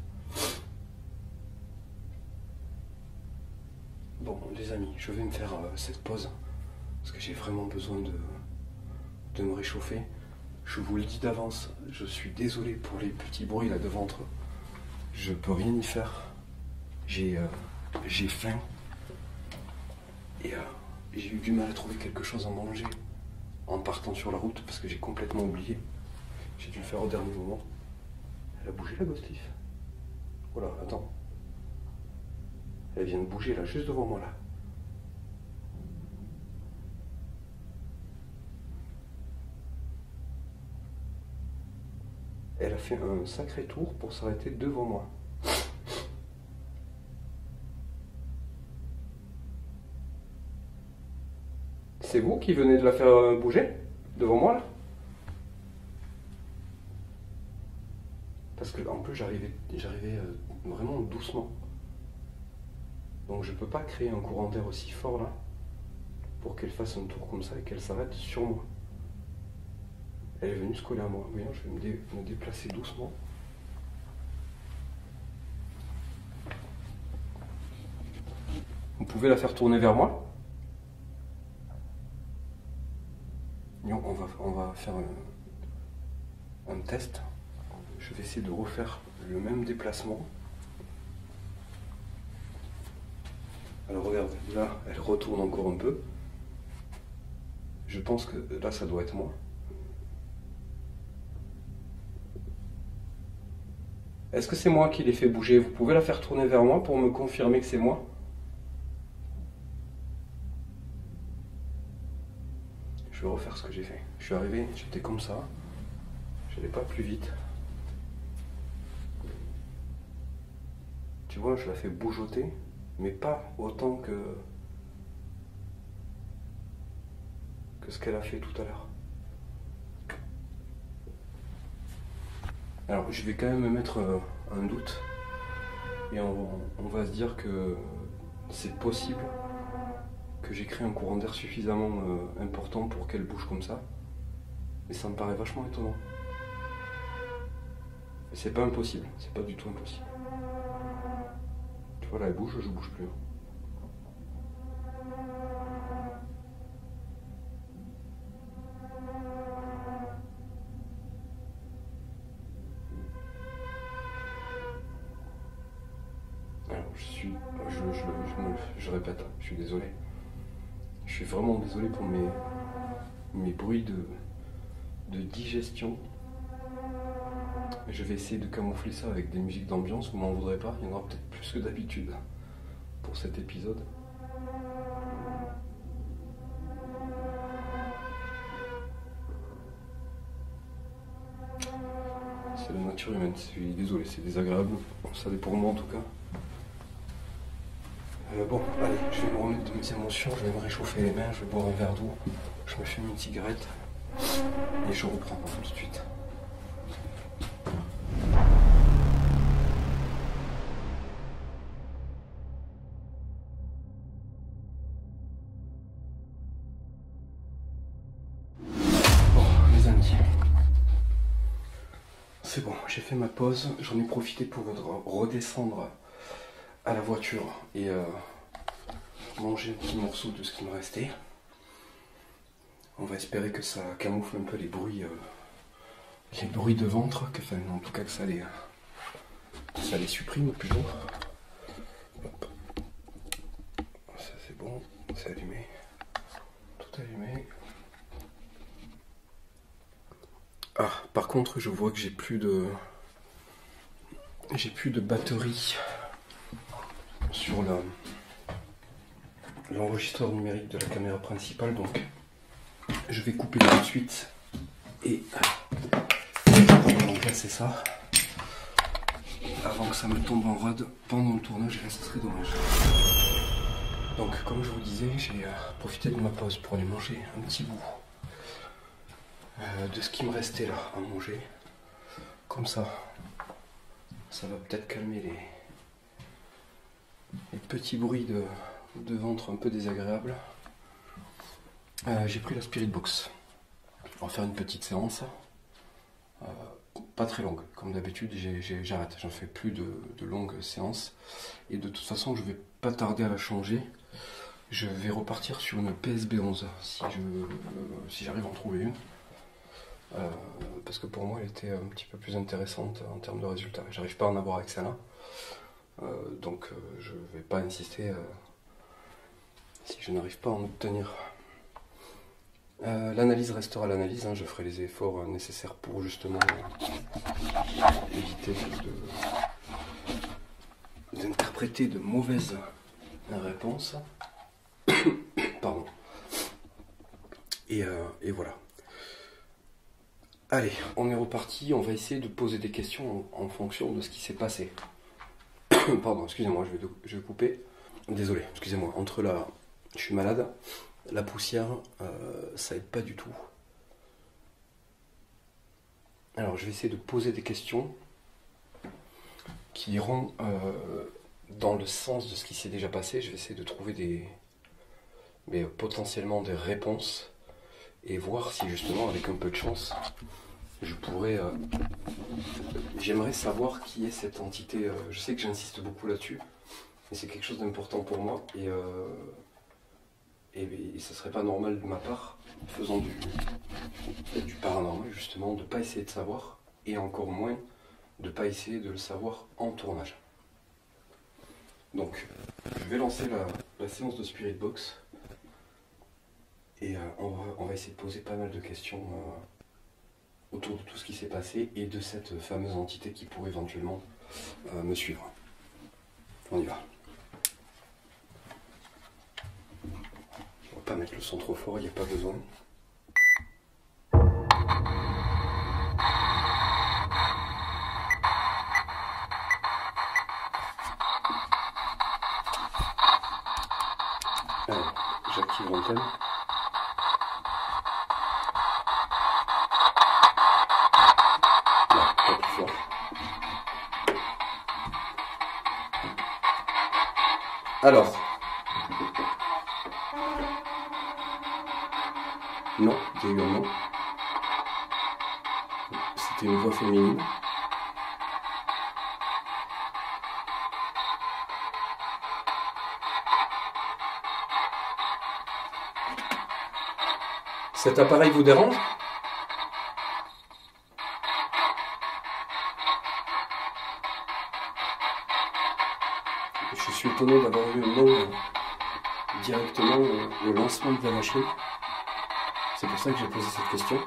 Bon, les amis, je vais me faire euh, cette pause parce que j'ai vraiment besoin de, de me réchauffer. Je vous le dis d'avance, je suis désolé pour les petits bruits là de ventre. Je peux rien y faire. J'ai euh, j'ai faim et euh, j'ai eu du mal à trouver quelque chose à manger en partant sur la route parce que j'ai complètement oublié. J'ai dû le faire au dernier moment. Elle a bougé la Ghostif. Voilà, attends. Elle vient de bouger là, juste devant moi là. Elle a fait un sacré tour pour s'arrêter devant moi. C'est vous qui venez de la faire bouger devant moi là? Parce que en plus j'arrivais j'arrivais vraiment doucement. Donc je ne peux pas créer un courant d'air aussi fort là pour qu'elle fasse un tour comme ça et qu'elle s'arrête sur moi. Elle est venue se coller à moi. Voyons, je vais me, dé me déplacer doucement. Vous pouvez la faire tourner vers moi. Et on va, on va faire un, un test. Je vais essayer de refaire le même déplacement. Alors regarde, là, elle retourne encore un peu. Je pense que là, ça doit être moi. Est-ce que c'est moi qui l'ai fait bouger? Vous pouvez la faire tourner vers moi pour me confirmer que c'est moi? Je vais refaire ce que j'ai fait. Je suis arrivé, j'étais comme ça. Je n'allais pas plus vite. Tu vois, je la fais bougeoter, mais pas autant que, que ce qu'elle a fait tout à l'heure. Alors je vais quand même mettre euh, un doute et on, on va se dire que c'est possible que j'ai créé un courant d'air suffisamment euh, important pour qu'elle bouge comme ça. Mais ça me paraît vachement étonnant. Mais c'est pas impossible, c'est pas du tout impossible. Tu vois là elle bouge, je bouge plus. Alors je suis, je, je, je, je, je répète, je suis désolé. Je suis vraiment désolé pour mes, mes bruits de, de digestion. Je vais essayer de camoufler ça avec des musiques d'ambiance, vous m'en voudrez pas, il y en aura peut-être plus que d'habitude pour cet épisode. C'est la nature humaine, je suis désolé, c'est désagréable, ça l'est pour moi en tout cas. Euh, bon, allez, je vais me remettre de mes émotions, je vais me réchauffer les mains, je vais boire un verre d'eau, je me fume une cigarette et je reprends tout de suite. Bon, mes amis, c'est bon, j'ai fait ma pause, j'en ai profité pour redescendre à la voiture et euh, manger un petit morceau de ce qui me restait. On va espérer que ça camoufle un peu les bruits, euh, les bruits de ventre, que, enfin, en tout cas que ça les, ça les supprime plutôt. Hop. Ça c'est bon, c'est allumé, tout allumé. Ah, par contre, je vois que j'ai plus de, j'ai plus de batterie sur la l'enregistreur numérique de la caméra principale, donc je vais couper tout de suite et je vais remplacer ça avant que ça me tombe en rade pendant le tournage, et là ça serait dommage. Donc comme je vous disais, j'ai euh, profité de ma pause pour aller manger un petit bout euh, de ce qui me restait là à manger, comme ça ça va peut-être calmer les les petits bruits de, de ventre un peu désagréables. Euh, j'ai pris la Spirit Box. On va faire une petite séance. Euh, pas très longue. Comme d'habitude, j'arrête. J'en fais plus de, de longues séances. Et de toute façon, je vais pas tarder à la changer. Je vais repartir sur une P S B onze si je, euh, si j'arrive à en trouver une. Euh, parce que pour moi, elle était un petit peu plus intéressante en termes de résultats. J'arrive pas à en avoir avec celle-là. Euh, donc euh, je vais pas insister euh, si je n'arrive pas à en obtenir. Euh, l'analyse restera l'analyse, hein, je ferai les efforts euh, nécessaires pour justement euh, éviter de, d'interpréter de mauvaises réponses. Pardon. Et, euh, et voilà. Allez, on est reparti, on va essayer de poser des questions en, en fonction de ce qui s'est passé. Pardon, excusez-moi, je vais, je vais couper. Désolé, excusez-moi. Entre la... Je suis malade, la poussière, euh, ça aide pas du tout. Alors, je vais essayer de poser des questions qui iront euh, dans le sens de ce qui s'est déjà passé. Je vais essayer de trouver des... Mais, euh, potentiellement des réponses et voir si justement, avec un peu de chance, je pourrais... Euh, J'aimerais savoir qui est cette entité. Je sais que j'insiste beaucoup là-dessus, mais c'est quelque chose d'important pour moi. Et, euh, et, et ça serait pas normal de ma part, faisant du, du paranormal justement, de ne pas essayer de savoir, et encore moins de ne pas essayer de le savoir en tournage. Donc, je vais lancer la, la séance de Spirit Box, et euh, on, va, on va essayer de poser pas mal de questions euh, autour de tout ce qui s'est passé et de cette fameuse entité qui pourrait éventuellement euh, me suivre. On y va. On va pas mettre le son trop fort, il n'y a pas besoin. Allez, j'active l'antenne. Là, pas plus fort. Alors. Non, il y a eu un non. C'était une voix féminine. Cet appareil vous dérange ? Je suis étonné d'avoir eu un non directement au lancement de la machine. C'est pour ça que j'ai posé cette question.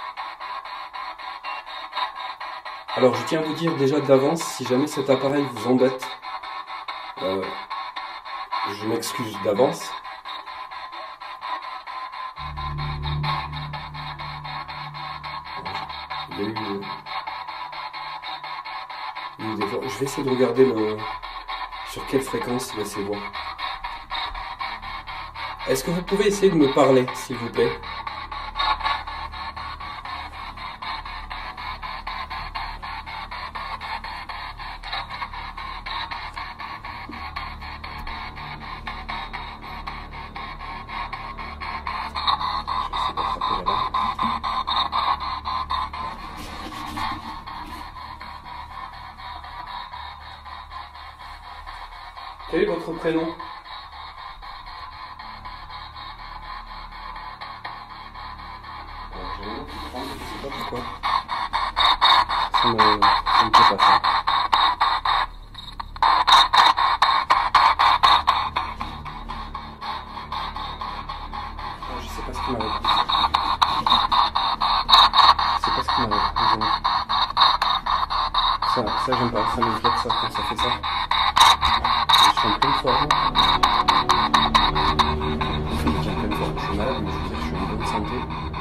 Alors je tiens à vous dire déjà d'avance, si jamais cet appareil vous embête, euh, je m'excuse d'avance. Il y a eu, il y a eu des voix. Je vais essayer de regarder le, sur quelle fréquence il y a ces voix. Est-ce que vous pouvez essayer de me parler, s'il vous plaît ? Quel est votre prénom ? Alors, j'ai un nom qui tremble, je ne sais pas pourquoi. Ça me, ça me fait pas ça. Oh, je sais pas ce qu'il m'avait dit. Je sais pas ce qu'il m'avait dit. Ça, ça j'aime pas, ça m'inquiète ça quand ça fait ça. Je suis en pleine forme. Je suis en pleine forme. Je suis malade, mais je veux dire, je suis en bonne santé.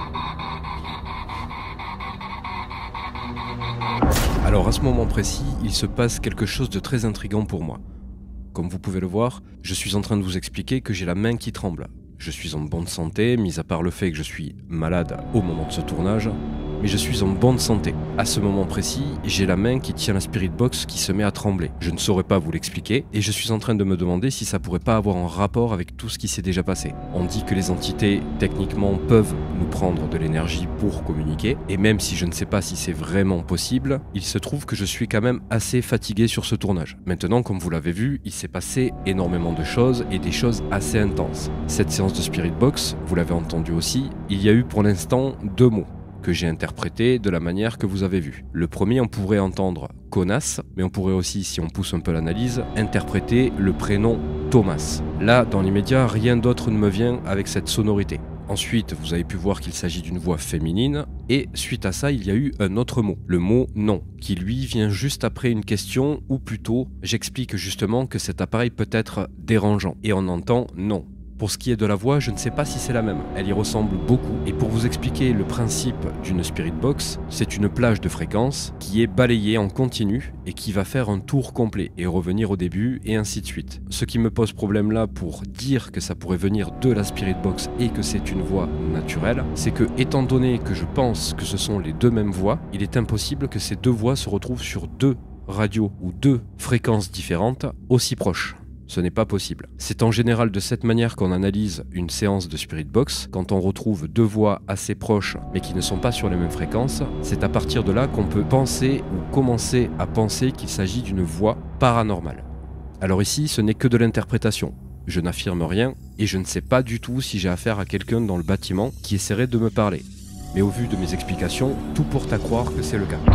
Alors à ce moment précis, il se passe quelque chose de très intriguant pour moi. Comme vous pouvez le voir, je suis en train de vous expliquer que j'ai la main qui tremble. Je suis en bonne santé, mis à part le fait que je suis malade au moment de ce tournage, mais je suis en bonne santé. À ce moment précis, j'ai la main qui tient la Spirit Box qui se met à trembler. Je ne saurais pas vous l'expliquer, et je suis en train de me demander si ça pourrait pas avoir un rapport avec tout ce qui s'est déjà passé. On dit que les entités, techniquement, peuvent nous prendre de l'énergie pour communiquer, et même si je ne sais pas si c'est vraiment possible, il se trouve que je suis quand même assez fatigué sur ce tournage. Maintenant, comme vous l'avez vu, il s'est passé énormément de choses, et des choses assez intenses. Cette séance de Spirit Box, vous l'avez entendu aussi, il y a eu pour l'instant deux mots que j'ai interprété de la manière que vous avez vu. Le premier, on pourrait entendre connasse, mais on pourrait aussi, si on pousse un peu l'analyse, interpréter le prénom Thomas. Là, dans l'immédiat, rien d'autre ne me vient avec cette sonorité. Ensuite, vous avez pu voir qu'il s'agit d'une voix féminine, et suite à ça, il y a eu un autre mot, le mot non, qui lui vient juste après une question, ou plutôt, j'explique justement que cet appareil peut être dérangeant, et on entend non. Pour ce qui est de la voix, je ne sais pas si c'est la même. Elle y ressemble beaucoup. Et pour vous expliquer le principe d'une Spirit Box, c'est une plage de fréquences qui est balayée en continu et qui va faire un tour complet et revenir au début et ainsi de suite. Ce qui me pose problème là pour dire que ça pourrait venir de la Spirit Box et que c'est une voix naturelle, c'est que étant donné que je pense que ce sont les deux mêmes voix, il est impossible que ces deux voix se retrouvent sur deux radios ou deux fréquences différentes aussi proches. Ce n'est pas possible. C'est en général de cette manière qu'on analyse une séance de Spirit Box. Quand on retrouve deux voix assez proches mais qui ne sont pas sur les mêmes fréquences, c'est à partir de là qu'on peut penser ou commencer à penser qu'il s'agit d'une voix paranormale. Alors ici, ce n'est que de l'interprétation. Je n'affirme rien et je ne sais pas du tout si j'ai affaire à quelqu'un dans le bâtiment qui essaierait de me parler. Mais au vu de mes explications, tout porte à croire que c'est le cas.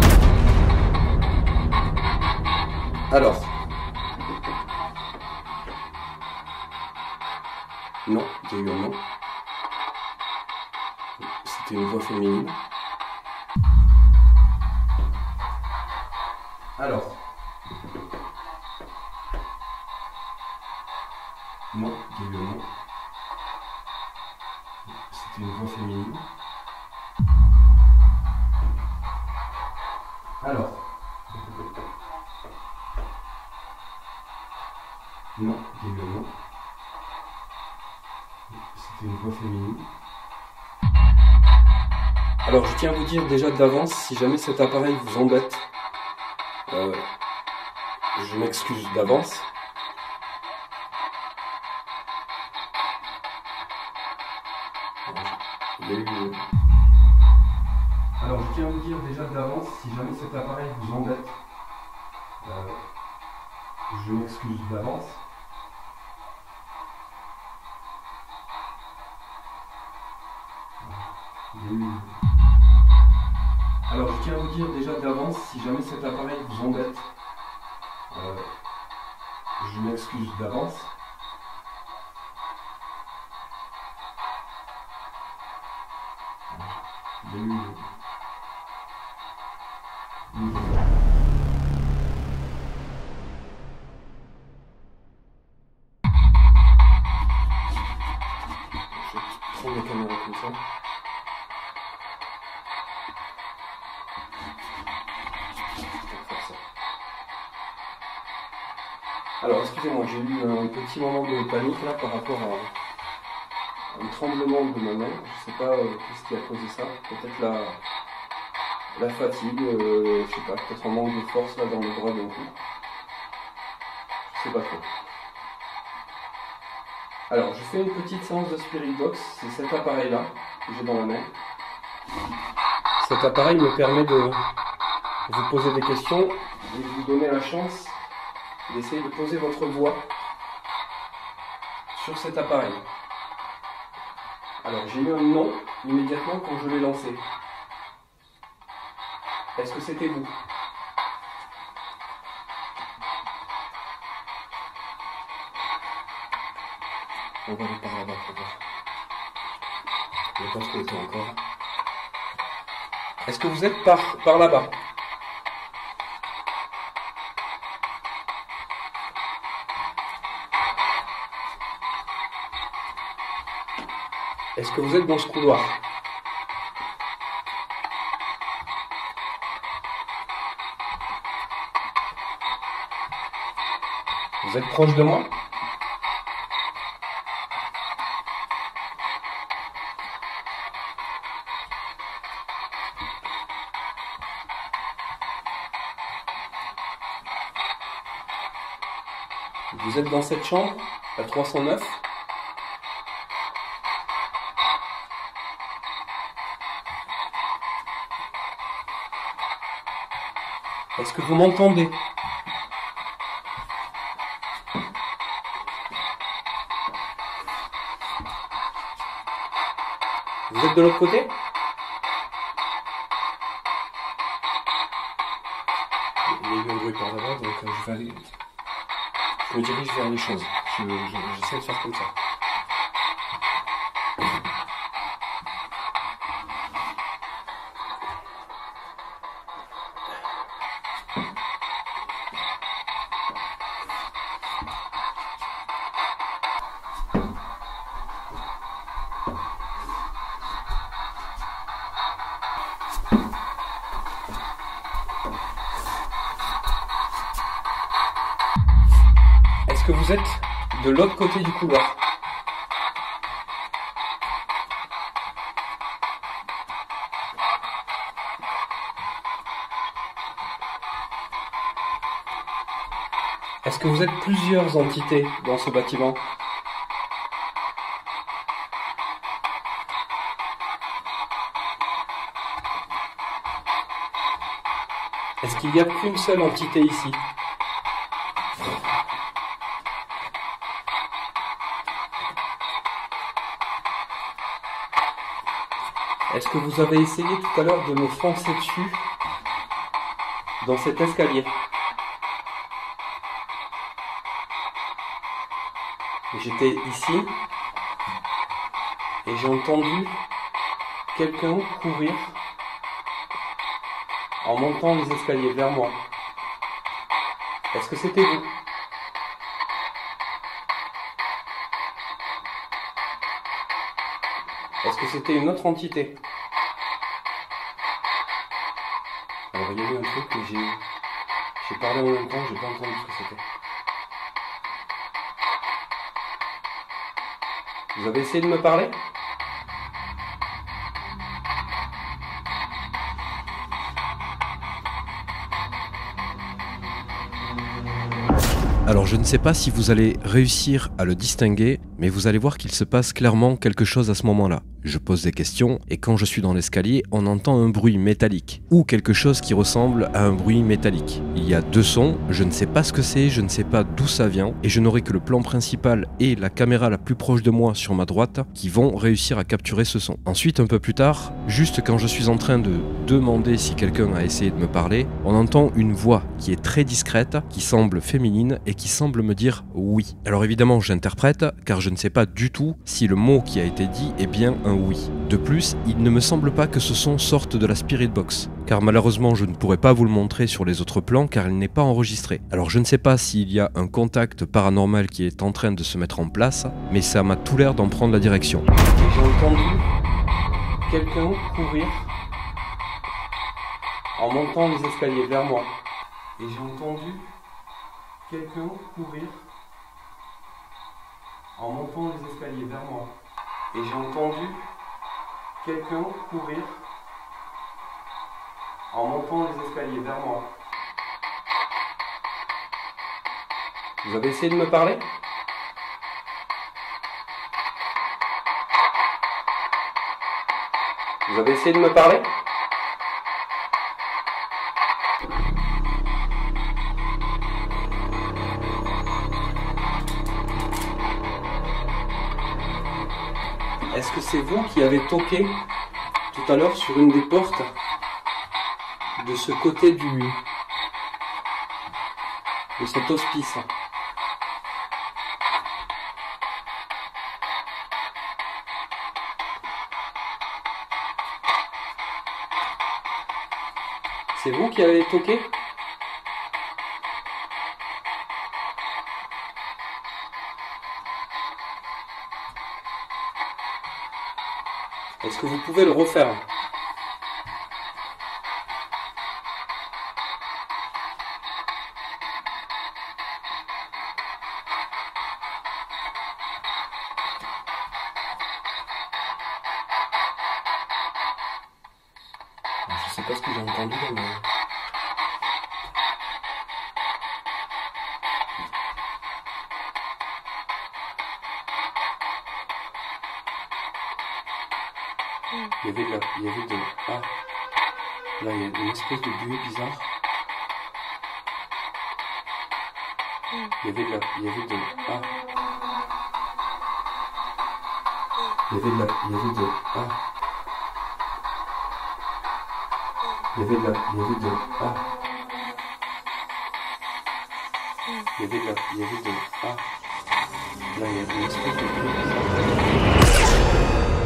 Alors. Non, il y a eu un non. C'était une voix féminine. Alors. Non, il y a eu un non. C'était une voix féminine. Alors. Non, il y a eu un non. C'était une voix féminine. Alors je tiens à vous dire déjà d'avance, si jamais cet appareil vous embête, euh, je m'excuse d'avance. il y a eu... Alors je tiens à vous dire déjà d'avance, si jamais cet appareil vous embête, euh, je m'excuse d'avance. Il y a eu... Alors je tiens à vous dire déjà d'avance, si jamais cet appareil vous embête, euh, je m'excuse d'avance. Il y a eu... Mmh. Je vais prendre la caméra comme ça. Alors excusez-moi, j'ai eu un petit moment de panique là par rapport à un tremblement de ma main. Je sais pas euh, ce qui a causé ça. Peut-être la, la fatigue, euh, je sais pas, peut-être un manque de force là dans le bras d'un coup. Je sais pas trop. Alors je fais une petite séance de Spirit Box, c'est cet appareil là que j'ai dans la main. Cet appareil me permet de vous poser des questions et de vous donner la chance d'essayer de poser votre voix sur cet appareil. Alors j'ai eu un non immédiatement quand je l'ai lancé. Est-ce que c'était vous? On va aller par là-bas pour voir. Je n'ai pas trouvé encore. Est-ce que vous êtes par, par là-bas? Est-ce que vous êtes dans ce couloir? Vous êtes proche de moi? Vous êtes dans cette chambre, à trois cent neuf? Est-ce que vous m'entendez? Vous êtes de l'autre côté? Il y a eu un bruit par là-bas, donc euh, je vais aller... Je me dirige vers les choses. Je, je, j'essaie de faire comme ça. Est-ce que vous êtes de l'autre côté du couloir? Est-ce que vous êtes plusieurs entités dans ce bâtiment? Est-ce qu'il n'y a qu'une seule entité ici? Est-ce que vous avez essayé tout à l'heure de me foncer dessus dans cet escalier? J'étais ici et j'ai entendu quelqu'un courir en montant les escaliers vers moi. Est-ce que c'était vous? Est-ce que c'était une autre entité? Alors il y a eu un truc que j'ai j'ai parlé en même temps, j'ai pas entendu ce que c'était. Vous avez essayé de me parler? Alors je ne sais pas si vous allez réussir à le distinguer, mais vous allez voir qu'il se passe clairement quelque chose à ce moment-là. Je pose des questions et quand je suis dans l'escalier, on entend un bruit métallique ou quelque chose qui ressemble à un bruit métallique. Il y a deux sons, je ne sais pas ce que c'est, je ne sais pas d'où ça vient et je n'aurai que le plan principal et la caméra la plus proche de moi sur ma droite qui vont réussir à capturer ce son. Ensuite, un peu plus tard, juste quand je suis en train de demander si quelqu'un a essayé de me parler, on entend une voix qui est très discrète, qui semble féminine et qui semble me dire oui. Alors évidemment, j'interprète car je ne sais pas du tout si le mot qui a été dit est bien un oui. De plus, il ne me semble pas que ce son sorte de la Spirit Box, car malheureusement je ne pourrais pas vous le montrer sur les autres plans car il n'est pas enregistré. Alors je ne sais pas s'il y a un contact paranormal qui est en train de se mettre en place, mais ça m'a tout l'air d'en prendre la direction. J'ai entendu quelqu'un courir en montant les escaliers vers moi. Et j'ai entendu quelqu'un courir en montant les escaliers vers moi. Et j'ai entendu quelqu'un courir en montant les escaliers vers moi. Vous avez essayé de me parler ? Vous avez essayé de me parler ? Est-ce que c'est vous qui avez toqué tout à l'heure sur une des portes de ce côté du de cet hospice? C'est vous qui avez toqué? Est-ce que vous pouvez le refaire? Je sais pas ce que j'ai entendu, mais... Il y avait de la... Il y avait de... Ah. Là, il y a une espèce de buée bizarre. Il y avait de la... Il y avait de... Ah. Il y avait de la... Il y avait de... Ah. Il y avait de la... Il y avait de... Ah. Il y avait de la... Il y avait de... Ah. Là, il y a une espèce de buée bizarre.